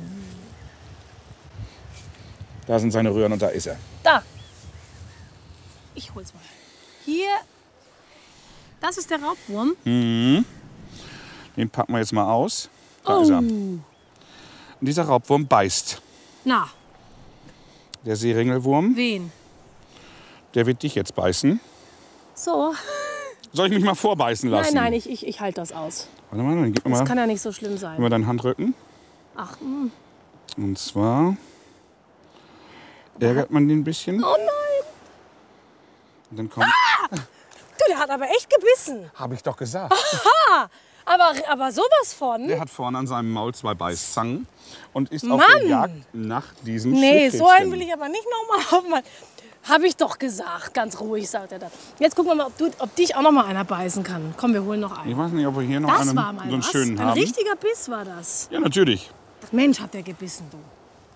da sind seine Röhren und da ist er. da. Ich hol's mal. Hier, das ist der Raubwurm. Mhm. Den packen wir jetzt mal aus. Da Oh. ist er. Und dieser Raubwurm beißt. Na, Der Seeringelwurm, wen? der wird dich jetzt beißen. So. Soll ich mich mal vorbeißen lassen? Nein, nein, ich, ich, ich halte das aus. Warte mal, dann gib mir Das mal, kann ja nicht so schlimm gib sein. mal deinen Handrücken. Ach, hm. Und zwar ärgert man den ein bisschen. Oh nein. Und dann kommt. Du, der hat aber echt gebissen. Habe ich doch gesagt. Aha, aber, aber sowas von. Der hat vorne an seinem Maul zwei Beißzangen und ist auf Mann. der Jagd nach diesen Nee, so einen will Schildkrötchen. ich aber nicht nochmal auf mein... Habe ich doch gesagt, ganz ruhig, sagt er da. Jetzt gucken wir mal, ob, du, ob dich auch noch mal einer beißen kann. Komm, wir holen noch einen. Ich weiß nicht, ob wir hier noch Das einen, war mal so einen was. schönen Ein haben. richtiger Biss war das. Ja, natürlich. Mensch, hat der gebissen, du.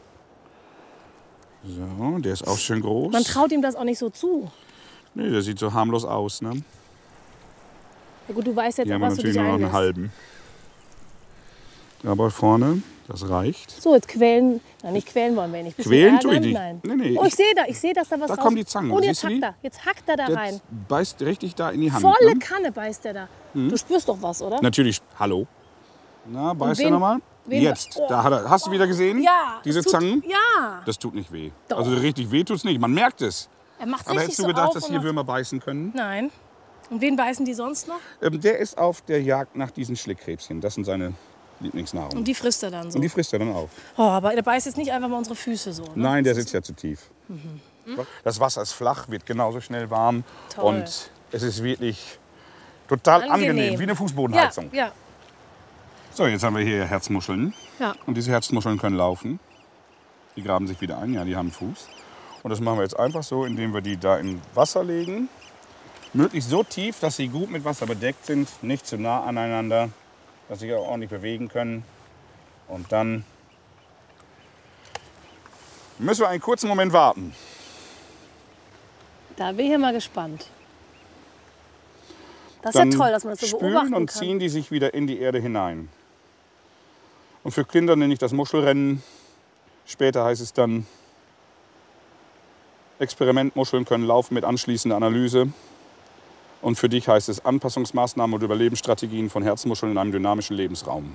So, der ist auch schön groß. Man traut ihm das auch nicht so zu. Nee, der sieht so harmlos aus, ne? Ja gut, du weißt jetzt, Hier auf haben wir was du dich natürlich nur noch einen einlässt. halben. Aber vorne, das reicht. So, jetzt quälen. Nein, nicht quälen wollen wir ihn nicht. Bisschen Quälen tue ich ärgern? nicht. Nein. Nee, nee, oh, ich ich- sehe da, ich sehe, dass da was Da raus... kommen die Zangen, Oh, jetzt siehst du hackt die? er. Jetzt hackt er da Der rein. beißt richtig da in die Hand. Volle Ne? Kanne beißt er da. Mhm. Du spürst doch was, oder? Natürlich, hallo. Na, beißt wen- er nochmal? wen- Jetzt, Oh. da hat er. Hast du wieder gesehen? Ja. Diese es tut, Zangen? Ja. Das tut nicht weh. Doch. Also richtig weh tut's nicht. Man merkt es. Er macht Aber richtig hättest du so gedacht, auf dass und hier macht- Würmer beißen können? Nein. Und wen beißen die sonst noch? Ähm, der ist auf der Jagd nach diesen Schlickkrebschen. Das sind seine Lieblingsnahrung. Und die frisst er dann so. Und die frisst er dann auf. Oh, aber der beißt jetzt nicht einfach mal unsere Füße so. Ne? Nein, der sitzt ja zu tief. Mhm. Das Wasser ist flach, wird genauso schnell warm. Toll. Und es ist wirklich total angenehm, Angenehm. wie eine Fußbodenheizung. Ja, ja. So, jetzt haben wir hier Herzmuscheln. Ja. Und diese Herzmuscheln können laufen. Die graben sich wieder ein, ja, die haben einen Fuß. Und das machen wir jetzt einfach so, indem wir die da in Wasser legen. Möglichst so tief, dass sie gut mit Wasser bedeckt sind, nicht zu nah aneinander, dass sie auch ordentlich bewegen können. Und dann müssen wir einen kurzen Moment warten. Da bin ich ja mal gespannt. Das ist ja toll, dass man das so spülen beobachten und kann. ziehen die sich wieder in die Erde hinein. Und für Kinder nenne ich das Muschelrennen. Später heißt es dann Experimentmuscheln können laufen mit anschließender Analyse. Und für dich heißt es Anpassungsmaßnahmen und Überlebensstrategien von Herzmuscheln in einem dynamischen Lebensraum.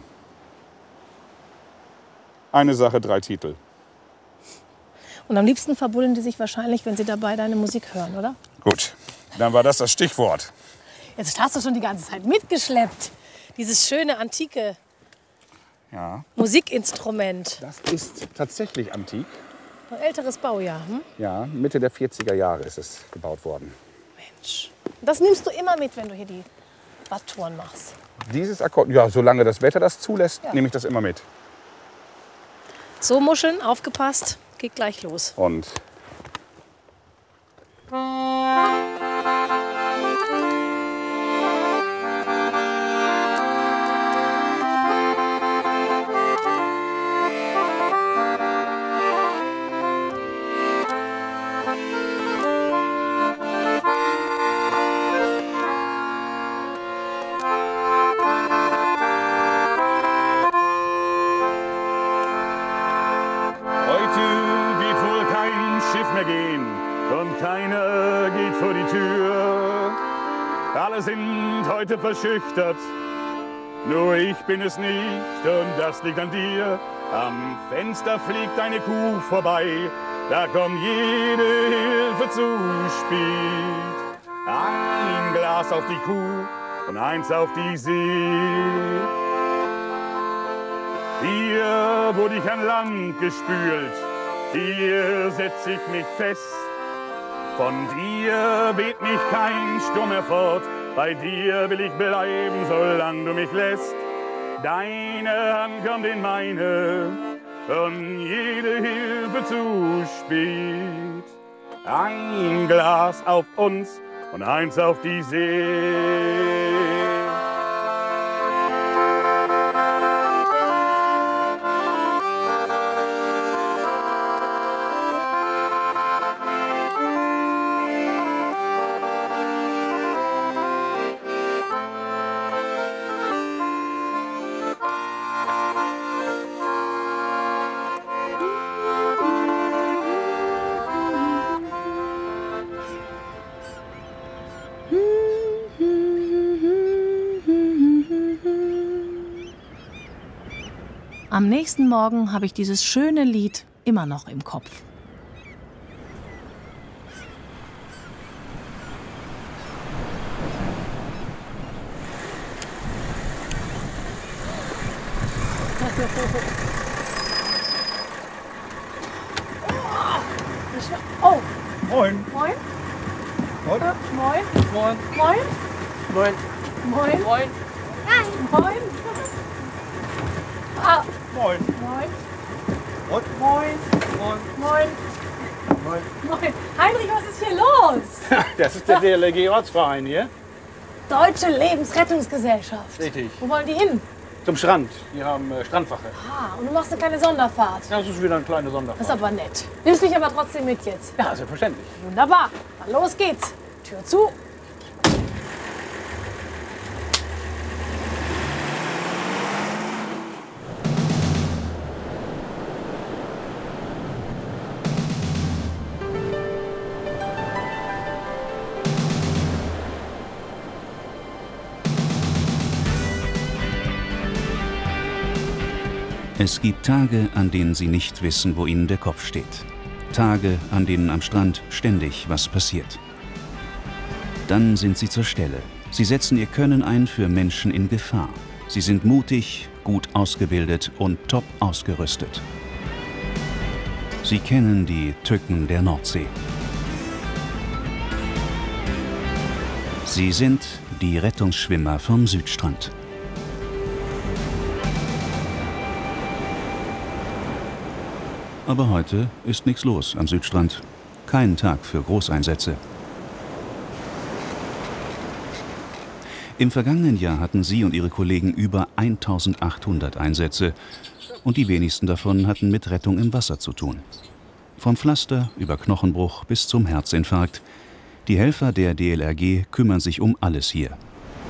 Eine Sache, drei Titel. Und am liebsten verbuddeln die sich wahrscheinlich, wenn sie dabei deine Musik hören, oder? Gut, dann war das das Stichwort. Jetzt hast du schon die ganze Zeit mitgeschleppt. Dieses schöne, antike Ja. Musikinstrument. Das ist tatsächlich antik. Ein älteres Baujahr. Hm? Ja, Mitte der vierziger Jahre ist es gebaut worden. Mensch. Das nimmst du immer mit, wenn du hier die Radtouren machst. Dieses Akkordeon, ja, solange das Wetter das zulässt, Ja. nehme ich das immer mit. So, Muscheln, aufgepasst, geht gleich los. Und Heute wird wohl kein Schiff mehr gehen und keiner geht vor die Tür. Alle sind heute verschüchtert, nur ich bin es nicht und das liegt an dir. Am Fenster fliegt eine Kuh vorbei, da kommt jede Hilfe zu spät. Ein Glas auf die Kuh und eins auf die See. Hier wurde ich an Land gespült, hier setz ich mich fest. Von dir weht mich kein Sturm mehr fort, bei dir will ich bleiben, solange du mich lässt. Deine Hand kommt in meine und jede Hilfe zu spät. Ein Glas auf uns und eins auf die See. Am nächsten Morgen habe ich dieses schöne Lied immer noch im Kopf. Oh! Moin. Moin. Moin. Äh, moin. Moin. Moin. Moin. Moin. Moin. Nein. Moin. Ah. Moin. Moin. Moin. Moin. Moin. Moin. Moin. Moin. Heinrich, was ist hier los? Das ist der D L R G-Ortsverein hier. Deutsche Lebensrettungsgesellschaft. Richtig. Wo wollen die hin? Zum Strand. Die haben äh, Strandwache. Ah, und du machst eine kleine Sonderfahrt. Das ist wieder eine kleine Das Sonderfahrt. ist aber nett. Nimmst mich aber trotzdem mit jetzt. Ja, selbstverständlich. Wunderbar. Dann los geht's. Tür zu. Es gibt Tage, an denen Sie nicht wissen, wo Ihnen der Kopf steht. Tage, an denen am Strand ständig was passiert. Dann sind Sie zur Stelle. Sie setzen Ihr Können ein für Menschen in Gefahr. Sie sind mutig, gut ausgebildet und top ausgerüstet. Sie kennen die Tücken der Nordsee. Sie sind die Rettungsschwimmer vom Südstrand. Aber heute ist nichts los am Südstrand. Kein Tag für Großeinsätze. Im vergangenen Jahr hatten Sie und Ihre Kollegen über eintausendachthundert Einsätze und die wenigsten davon hatten mit Rettung im Wasser zu tun. Vom Pflaster über Knochenbruch bis zum Herzinfarkt. Die Helfer der D L R G kümmern sich um alles hier.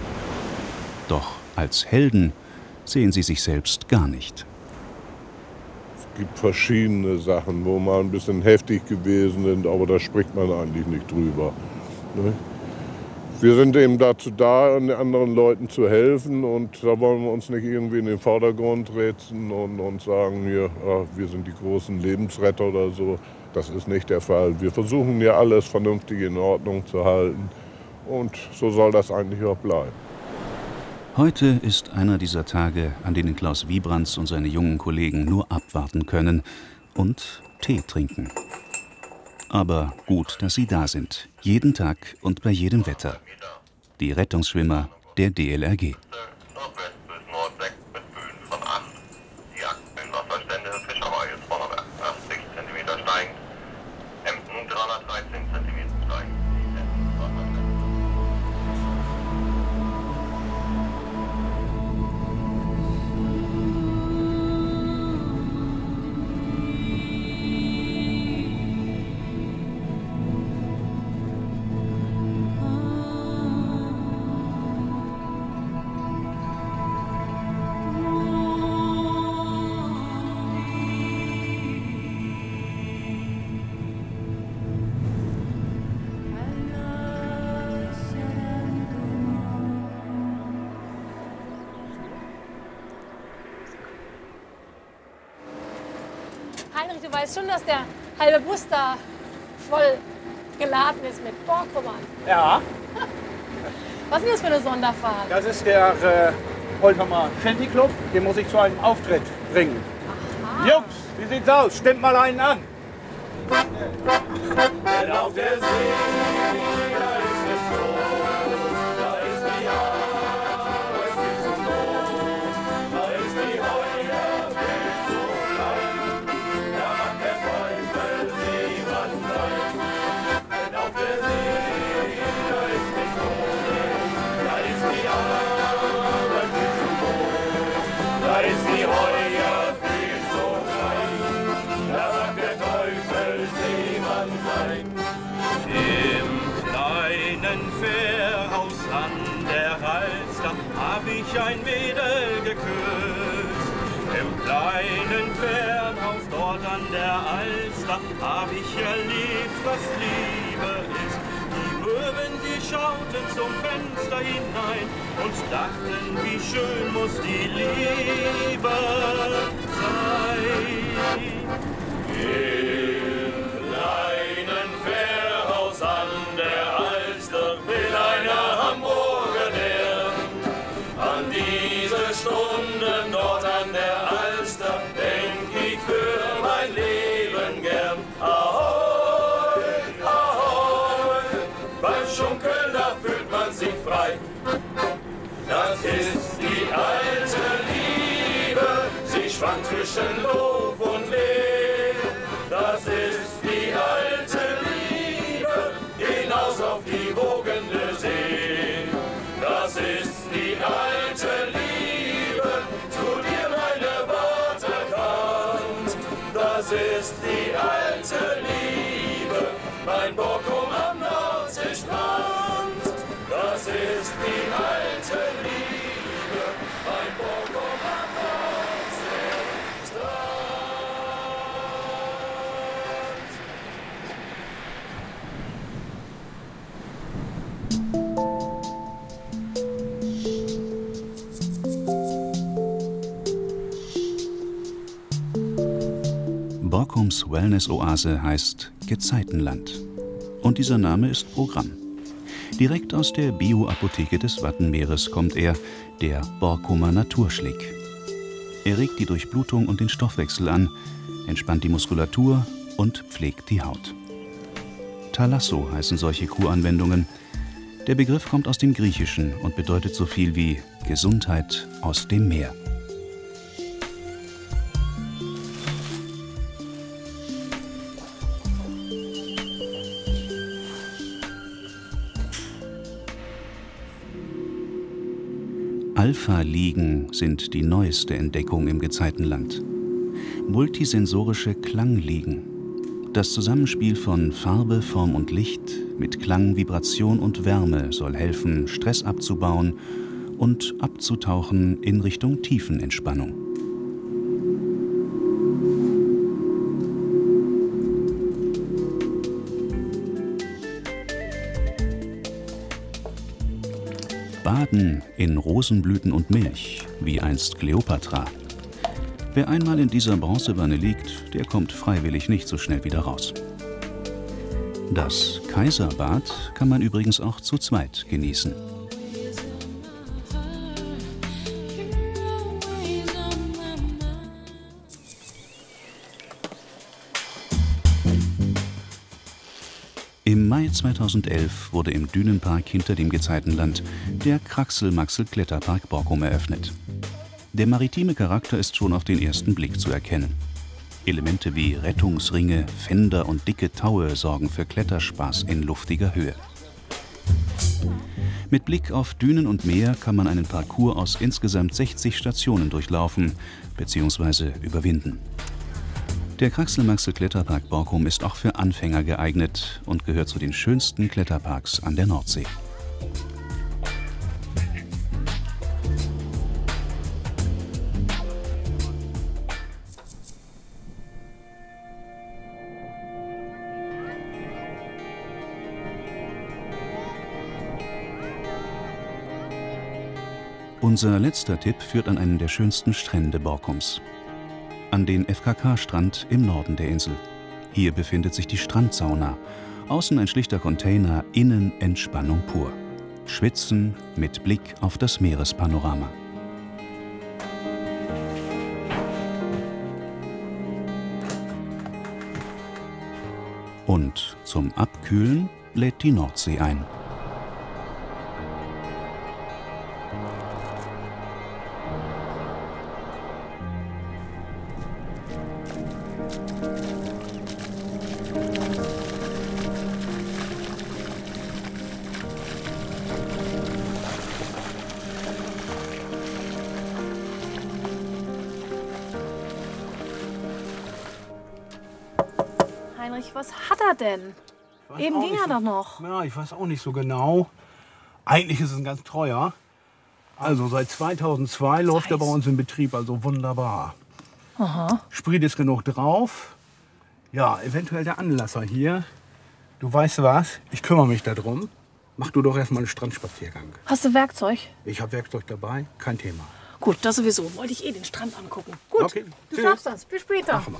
Doch als Helden sehen sie sich selbst gar nicht. Es gibt verschiedene Sachen, wo mal ein bisschen heftig gewesen sind, aber da spricht man eigentlich nicht drüber. Ne? Wir sind eben dazu da, anderen Leuten zu helfen, und da wollen wir uns nicht irgendwie in den Vordergrund treten und, und sagen, hier, ja, wir sind die großen Lebensretter oder so. Das ist nicht der Fall. Wir versuchen ja alles vernünftig in Ordnung zu halten, und so soll das eigentlich auch bleiben. Heute ist einer dieser Tage, an denen Klaus Wiebrands und seine jungen Kollegen nur abwarten können und Tee trinken. Aber gut, dass sie da sind, jeden Tag und bei jedem Wetter. Die Rettungsschwimmer der D L R G. Heinrich, du weißt schon, dass der halbe Bus da voll geladen ist mit Borkummern. Ja. Was ist denn das für eine Sonderfahrt? Das ist der äh, Holtermer Shanty Club. Den muss ich zu einem Auftritt bringen. Aha. Jungs, wie sieht's aus? Stimmt mal einen an. Denn auf der See, da ist es groß, da ist die Arbeit viel zu groß, da ist die Heuer viel zu klein, da macht der Teufel niemand rein. Denn auf der See, da ist es groß, da ist die Arbeit viel zu groß, da ist die Heuer viel zu klein, da macht der Teufel niemand rein. Im kleinen Fährhaus an der Alster hab ich ein Mädel geküsst. Im kleinen Fährhaus dort an der Alster hab ich erlebt, was Liebe ist. Die Möwen, sie schauten zum Fenster hinein und dachten, wie schön muss die Liebe sein. Im kleinen Fährhaus an der Alster will einer Hamburger werden. An diese Stunden dort an der Alster denk ich für mein Leben gern. Ahoi, ahoi, beim Schunkeln da fühlt man sich frei. Das ist die alte Liebe, sie schwankt zwischen Lob und Leer. Das ist die alte Liebe, hinaus auf die wogende See. Das ist die alte Liebe, zu dir meine Worte kommt. Das ist die alte Liebe, mein Borkum am Nordseestrand. Das ist die alte Liebe, mein Borkum am Nordseestrand. Borkums Wellness-Oase heißt Gezeitenland. Und dieser Name ist Programm. Direkt aus der Bio-Apotheke des Wattenmeeres kommt er, der Borkumer Naturschlick. Er regt die Durchblutung und den Stoffwechsel an, entspannt die Muskulatur und pflegt die Haut. Thalasso heißen solche Kuranwendungen. Der Begriff kommt aus dem Griechischen und bedeutet so viel wie Gesundheit aus dem Meer. Alpha-Liegen sind die neueste Entdeckung im Gezeitenland. Multisensorische Klangliegen. Das Zusammenspiel von Farbe, Form und Licht mit Klang, Vibration und Wärme soll helfen, Stress abzubauen und abzutauchen in Richtung Tiefenentspannung. Baden in Rosenblüten und Milch, wie einst Kleopatra. Wer einmal in dieser Bronzewanne liegt, der kommt freiwillig nicht so schnell wieder raus. Das Kaiserbad kann man übrigens auch zu zweit genießen. Im Mai zweitausendelf wurde im Dünenpark hinter dem Gezeitenland der Kraxel-Maxel-Kletterpark Borkum eröffnet. Der maritime Charakter ist schon auf den ersten Blick zu erkennen. Elemente wie Rettungsringe, Fender und dicke Taue sorgen für Kletterspaß in luftiger Höhe. Mit Blick auf Dünen und Meer kann man einen Parcours aus insgesamt sechzig Stationen durchlaufen bzw. überwinden. Der Kraxel-Maxel-Kletterpark Borkum ist auch für Anfänger geeignet und gehört zu den schönsten Kletterparks an der Nordsee. Unser letzter Tipp führt an einen der schönsten Strände Borkums. An den F K K-Strand im Norden der Insel. Hier befindet sich die Strandsauna. Außen ein schlichter Container, innen Entspannung pur. Schwitzen mit Blick auf das Meerespanorama. Und zum Abkühlen lädt die Nordsee ein. Heinrich, was hat er denn? Eben ging er doch noch. Ja, ich weiß auch nicht so genau. Eigentlich ist es ein ganz treuer. Also seit zweitausendzwei läuft er bei uns im Betrieb, also wunderbar. Aha. Sprit ist genug drauf. Ja, eventuell der Anlasser hier. Du weißt was, ich kümmere mich darum. Mach du doch erstmal einen Strandspaziergang. Hast du Werkzeug? Ich habe Werkzeug dabei, kein Thema. Gut, das sowieso. Wollte ich eh den Strand angucken. Gut, Okay, du tschüss. schaffst das. Bis später. Mach mal.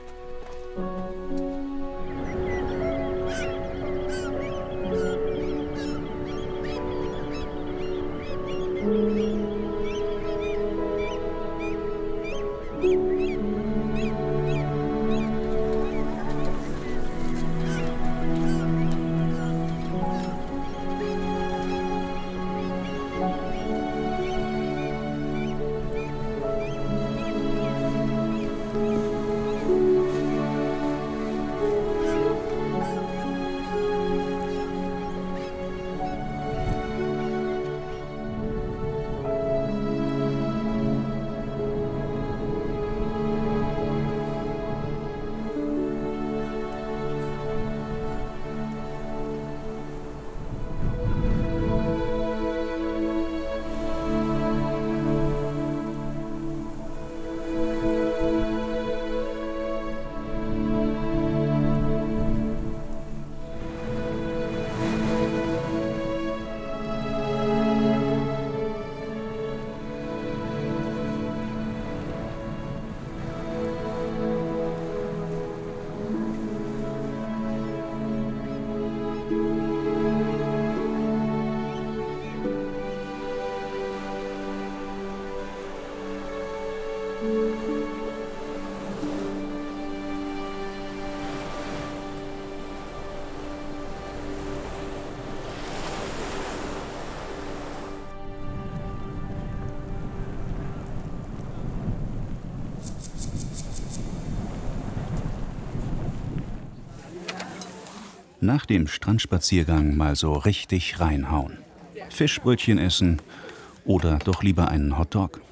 Nach dem Strandspaziergang mal so richtig reinhauen. Fischbrötchen essen oder doch lieber einen Hotdog.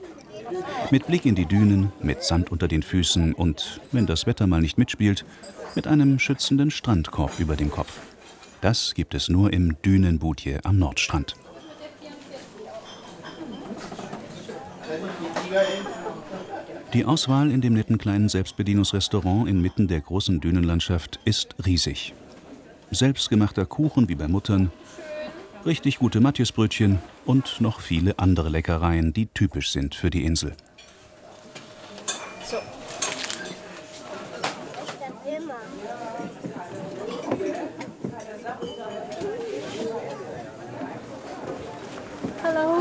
Mit Blick in die Dünen, mit Sand unter den Füßen und, wenn das Wetter mal nicht mitspielt, mit einem schützenden Strandkorb über dem Kopf. Das gibt es nur im Dünenbudje am Nordstrand. Die Auswahl in dem netten kleinen Selbstbedienungsrestaurant inmitten der großen Dünenlandschaft ist riesig. Selbstgemachter Kuchen wie bei Muttern, richtig gute Matjesbrötchen und noch viele andere Leckereien, die typisch sind für die Insel. So. Hallo.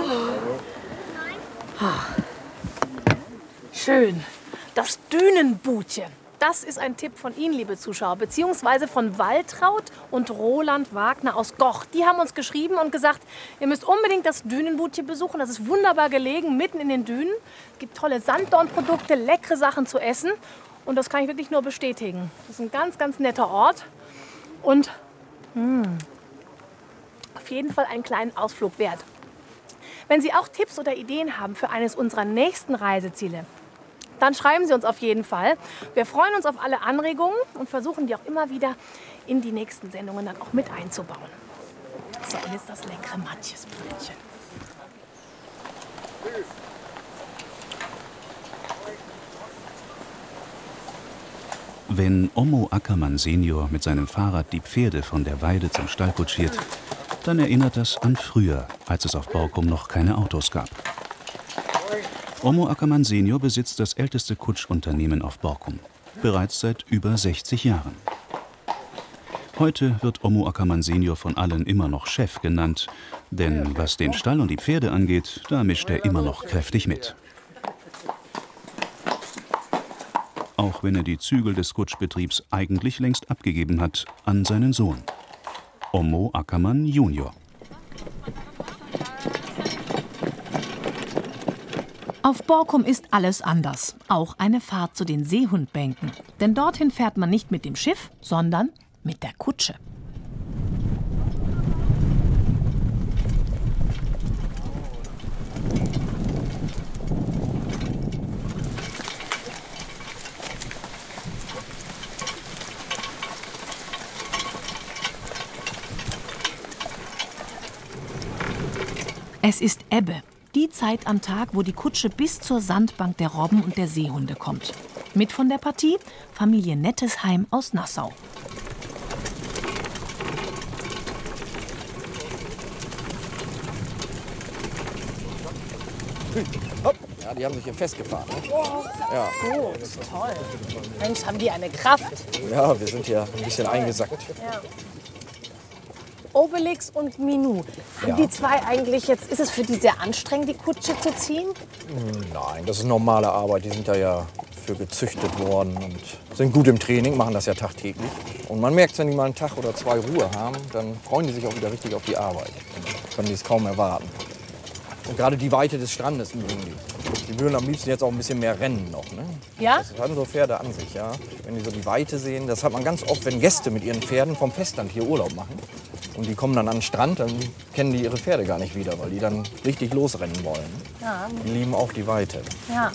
Schön. Das Dünenbutchen. Das ist ein Tipp von Ihnen, liebe Zuschauer, beziehungsweise von Waltraud und Roland Wagner aus Goch. Die haben uns geschrieben und gesagt, ihr müsst unbedingt das Dünenbutchen besuchen. Das ist wunderbar gelegen, mitten in den Dünen. Es gibt tolle Sanddornprodukte, leckere Sachen zu essen. Und das kann ich wirklich nur bestätigen. Das ist ein ganz, ganz netter Ort. Und mh, auf jeden Fall einen kleinen Ausflug wert. Wenn Sie auch Tipps oder Ideen haben für eines unserer nächsten Reiseziele, dann schreiben Sie uns auf jeden Fall. Wir freuen uns auf alle Anregungen und versuchen die auch immer wieder in die nächsten Sendungen dann auch mit einzubauen. So, und jetzt das leckere Matjesbrötchen. Wenn Ommo Ackermann Senior mit seinem Fahrrad die Pferde von der Weide zum Stall kutschiert, dann erinnert das an früher, als es auf Borkum noch keine Autos gab. Ommo Ackermann Senior besitzt das älteste Kutschunternehmen auf Borkum, bereits seit über sechzig Jahren. Heute wird Ommo Ackermann Senior von allen immer noch Chef genannt, denn was den Stall und die Pferde angeht, da mischt er immer noch kräftig mit. Auch wenn er die Zügel des Kutschbetriebs eigentlich längst abgegeben hat an seinen Sohn, Ommo Ackermann Junior. Auf Borkum ist alles anders, auch eine Fahrt zu den Seehundbänken. Denn dorthin fährt man nicht mit dem Schiff, sondern mit der Kutsche. Es ist Ebbe. Die Zeit am Tag, wo die Kutsche bis zur Sandbank der Robben und der Seehunde kommt. Mit von der Partie Familie Nettesheim aus Nassau. Ja, die haben sich hier festgefahren. Ne? Ja. Gut, toll. Mensch, haben die eine Kraft. Ja, wir sind hier ein bisschen eingesackt. Ja. Obelix und Minou. Haben Ja. die zwei eigentlich jetzt, ist es für die sehr anstrengend, die Kutsche zu ziehen? Nein, das ist normale Arbeit. Die sind da ja für gezüchtet worden und sind gut im Training, machen das ja tagtäglich. Und man merkt, wenn die mal einen Tag oder zwei Ruhe haben, dann freuen die sich auch wieder richtig auf die Arbeit. Dann können die es kaum erwarten. Und gerade die Weite des Strandes mögen die. Die würden am liebsten jetzt auch ein bisschen mehr rennen noch. Ne? Ja? Das haben so Pferde an sich, ja. Wenn die so die Weite sehen, das hat man ganz oft, wenn Gäste mit ihren Pferden vom Festland hier Urlaub machen. Und die kommen dann an den Strand, dann kennen die ihre Pferde gar nicht wieder, weil die dann richtig losrennen wollen. Ja. Die lieben auch die Weite. Ja.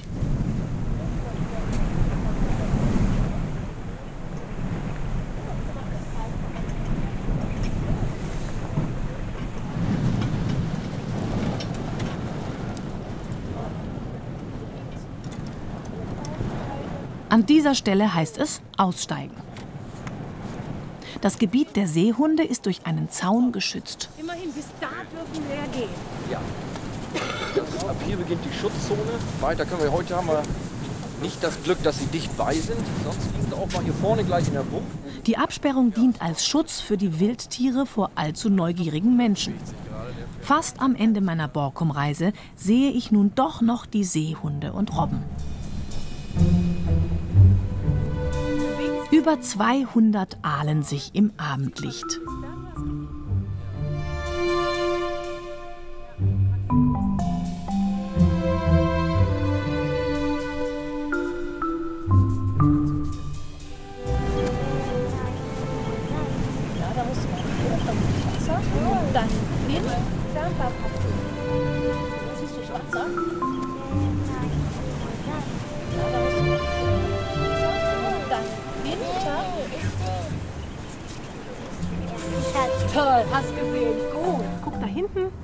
An dieser Stelle heißt es aussteigen. Das Gebiet der Seehunde ist durch einen Zaun geschützt. Immerhin, bis da dürfen wir ja gehen. Ja. Das, ab hier beginnt die Schutzzone. Weiter können wir, heute haben wir nicht das Glück, dass sie dicht bei sind. Sonst liegen sie auch mal hier vorne gleich in der Bucht. Die Absperrung dient als Schutz für die Wildtiere vor allzu neugierigen Menschen. Fast am Ende meiner Borkum-Reise sehe ich nun doch noch die Seehunde und Robben. Über zweihundert ahlen sich im Abendlicht. Ja, da musst du mal hoch, dann siehst du Wasser. Und dann Wind, Fernpassabzug. Siehst du Wasser? Ja, da musst du mal hoch. Und dann Wind,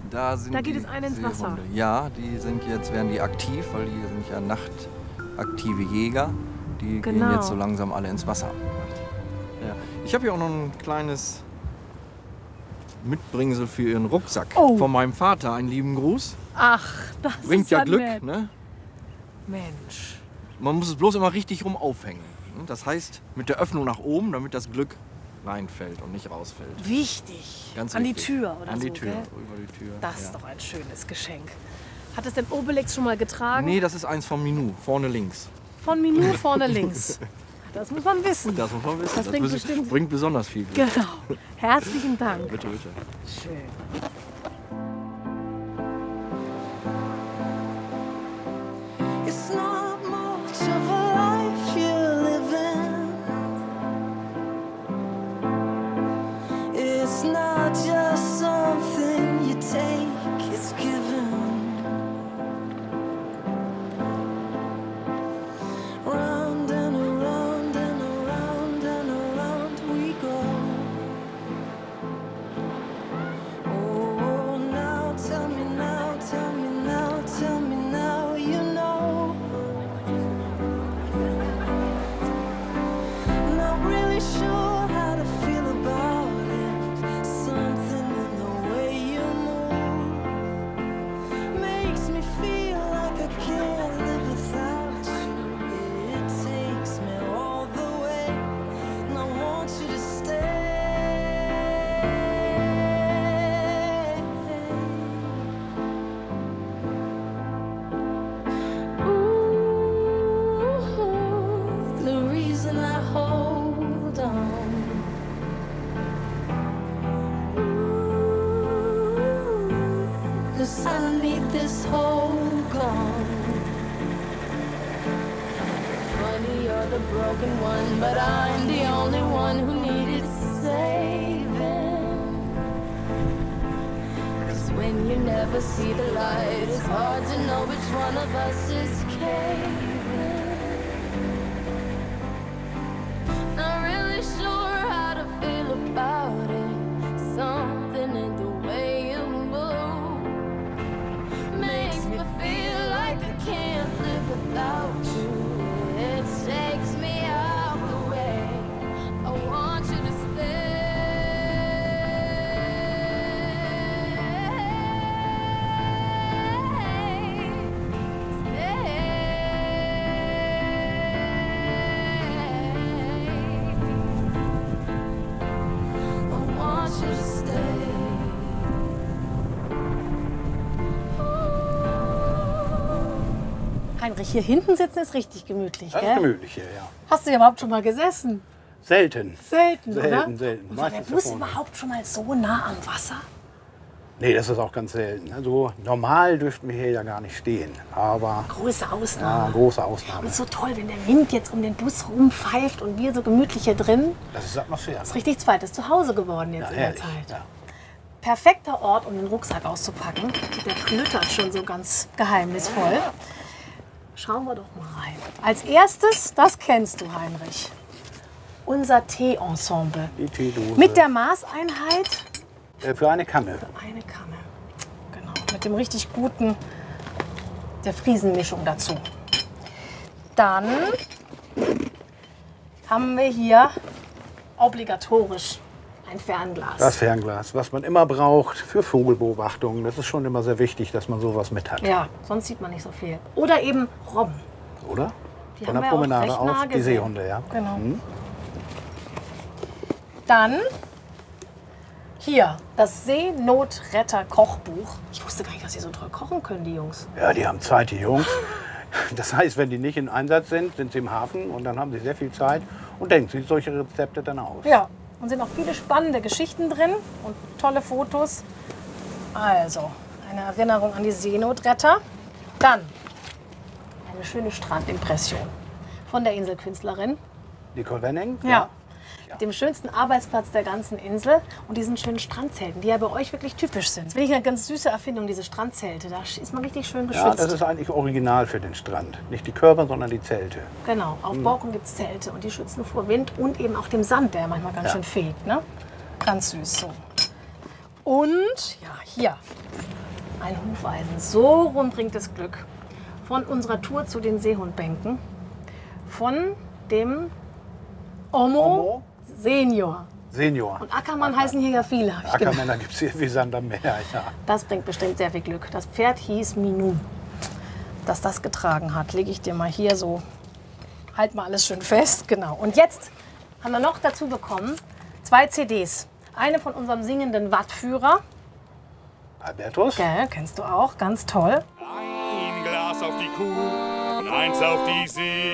Da, sind Da geht die es ein ins Wasser. Seehunde. Ja, die sind jetzt, werden die aktiv, weil die sind ja nachtaktive Jäger. Die Genau. gehen jetzt so langsam alle ins Wasser. Ja. Ich habe hier auch noch ein kleines Mitbringsel für Ihren Rucksack. Oh. Von meinem Vater. Einen lieben Gruß. Ach, das Bringt ist ja ja Glück, nett. ne? Mensch. Man muss es bloß immer richtig rum aufhängen. Das heißt, mit der Öffnung nach oben, damit das Glück reinfällt und nicht rausfällt. Wichtig. Ganz An wichtig. die Tür oder An so, die Tür, gell? über die Tür. Das ja. ist doch ein schönes Geschenk. Hat es denn Obelix schon mal getragen? Nee, das ist eins von Minou, vorne links. Von Minou vorne links. Das muss man wissen. Das muss man wissen. Das bringt bes- bestimmt- bringt besonders viel Glück. Genau. Herzlichen Dank. Bitte, bitte. Schön. It's not much of a life you're living. It's not just something you take, it's given. Round and around and around and around we go. Oh, now tell me now, tell me now, tell me now, you know. Not really sure how to feel about it. Something in the way you move makes me feel like I can't live without you. It takes me all the way, and I want you to stay. Ooh, the reason I hold on. Ooh, 'cause I need this whole gone. Funny, you're the broken one, but I'm the only one who needed saving. 'Cause when you never see the light, it's hard to know which one of us is caving. Not really sure how to feel about it. Something in the way you move makes me feel like I can't live without you. It takes me out the way. I want you to I want you to stay. Heinrich, hier hinten sitzen ist richtig gemütlich, Das gell? ist gemütlich hier, ja. Hast du hier überhaupt schon mal gesessen? Selten. Selten, Selten, oder? selten. Und war der Meistens Bus da vorne. überhaupt schon mal so nah am Wasser? Nee, das ist auch ganz selten. Also normal dürften wir hier ja gar nicht stehen. Aber Große Ausnahme. ja, große Ausnahme. Und es ist so toll, wenn der Wind jetzt um den Bus rumpfeift und wir so gemütlich hier drin. Das ist Atmosphäre. Das ist richtig zweites Zuhause geworden jetzt Ja, in der herrlich, Zeit. ja. Perfekter Ort, um den Rucksack auszupacken. Der knüttert schon so ganz geheimnisvoll. Schauen wir doch mal rein. Als erstes, das kennst du, Heinrich, unser Tee-Ensemble. Die Teedose. Mit der Maßeinheit Äh, Für eine Kanne. eine Kanne. Genau, mit dem richtig guten, der Friesenmischung dazu. Dann haben wir hier obligatorisch ein Fernglas. Das Fernglas, was man immer braucht für Vogelbeobachtungen. Das ist schon immer sehr wichtig, dass man sowas mit hat. Ja, sonst sieht man nicht so viel. Oder eben Robben. Oder? Die Von haben der wir auch Promenade recht nah aus, die gesehen. Seehunde, ja. Genau. Mhm. Dann hier das Seenotretter-Kochbuch. Ich wusste gar nicht, dass sie so toll kochen können, die Jungs. Ja, die haben Zeit, die Jungs. Das heißt, wenn die nicht in Einsatz sind, sind sie im Hafen und dann haben sie sehr viel Zeit und denken sich solche Rezepte dann aus. Ja, und sind noch viele spannende Geschichten drin und tolle Fotos. Also, eine Erinnerung an die Seenotretter. Dann eine schöne Strandimpression von der Inselkünstlerin. Nicole Wenning? Ja. Mit dem schönsten Arbeitsplatz der ganzen Insel und diesen schönen Strandzelten, die ja bei euch wirklich typisch sind. Das finde ich eine ganz süße Erfindung, diese Strandzelte. Da ist man richtig schön geschützt. Ja, das ist eigentlich original für den Strand. Nicht die Körper, sondern die Zelte. Genau, auf Mhm. Borkum gibt es Zelte und die schützen vor Wind und eben auch dem Sand, der manchmal ganz Ja. schön fegt. Ne? Ganz süß so. Und ja, hier Ein Hufeisen. So rum bringt es Glück. Von unserer Tour zu den Seehundbänken. Von dem Omo, Omo? Senior. Senior. Und Ackermann heißen hier ja viele. hab ich gemerkt. Ackermänner gibt es hier wie Sand am Meer. Ja. Das bringt bestimmt sehr viel Glück. Das Pferd hieß Minou. Dass das getragen hat, lege ich dir mal hier so. Halt mal alles schön fest. Genau. Und jetzt haben wir noch dazu bekommen zwei C Ds. Eine von unserem singenden Wattführer. Albertus. Gell, kennst du auch. Ganz toll. Ein Glas auf die Kuh und eins auf die See.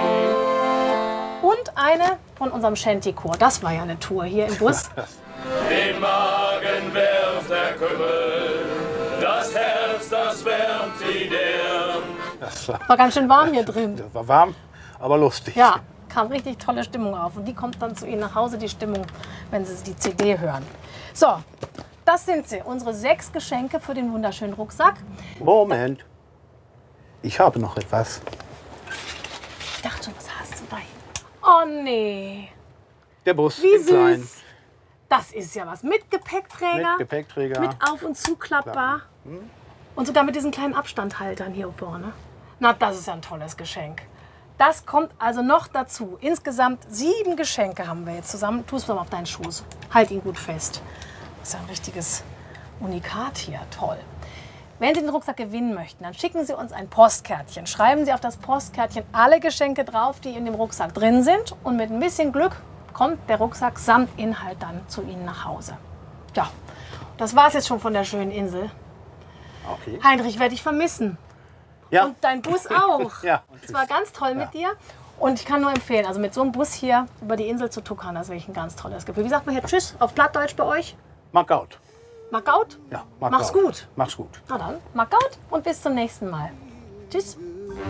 Und eine von unserem Shanty-Chor. Das war ja eine Tour hier im Bus. Den Magen wärmt der Kümmel, das Herz, das wärmt die Dirn. Das war, War ganz schön warm hier drin. das war warm, aber lustig. Ja, kam richtig tolle Stimmung auf. Und die kommt dann zu Ihnen nach Hause, die Stimmung, wenn Sie die C D hören. So, das sind sie. Unsere sechs Geschenke für den wunderschönen Rucksack. Moment. Ich habe noch etwas. Ich dachte schon, was hast du bei? Oh nee. Der Bus Wie in klein. süß. Das ist ja was. Mit Gepäckträger. Mit Gepäckträger. Mit auf- und zuklappbar. Und sogar mit diesen kleinen Abstandhaltern hier vorne. Na, das ist ja ein tolles Geschenk. Das kommt also noch dazu. Insgesamt sieben Geschenke haben wir jetzt zusammen. Tu es mal auf deinen Schoß. Halt ihn gut fest. Das ist ja ein richtiges Unikat hier. Toll. Wenn Sie den Rucksack gewinnen möchten, dann schicken Sie uns ein Postkärtchen. Schreiben Sie auf das Postkärtchen alle Geschenke drauf, die in dem Rucksack drin sind. Und mit ein bisschen Glück kommt der Rucksack samt Inhalt dann zu Ihnen nach Hause. Ja, das war's jetzt schon von der schönen Insel. Okay. Heinrich, werde ich vermissen. Ja. Und dein Bus auch. Ja. Es war ganz toll mit dir. Und ich kann nur empfehlen, also mit so einem Bus hier über die Insel zu tuckern, das ist wirklich ein ganz tolles Gefühl. Wie sagt man hier Tschüss auf Plattdeutsch bei euch? Markout. Markout? Ja, Markout. Mach's gut. Mach's gut. Na dann, Markout und bis zum nächsten Mal. Tschüss.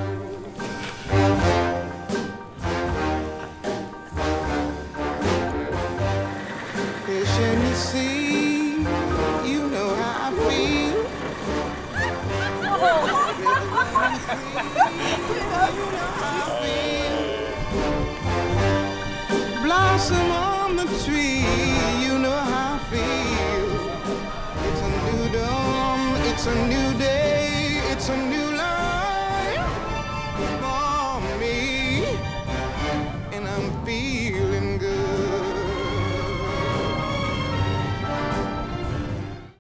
Fish in the sea, you know how I feel. Blossom on the tree, you know how I feel. It's a new dawn, it's a new day.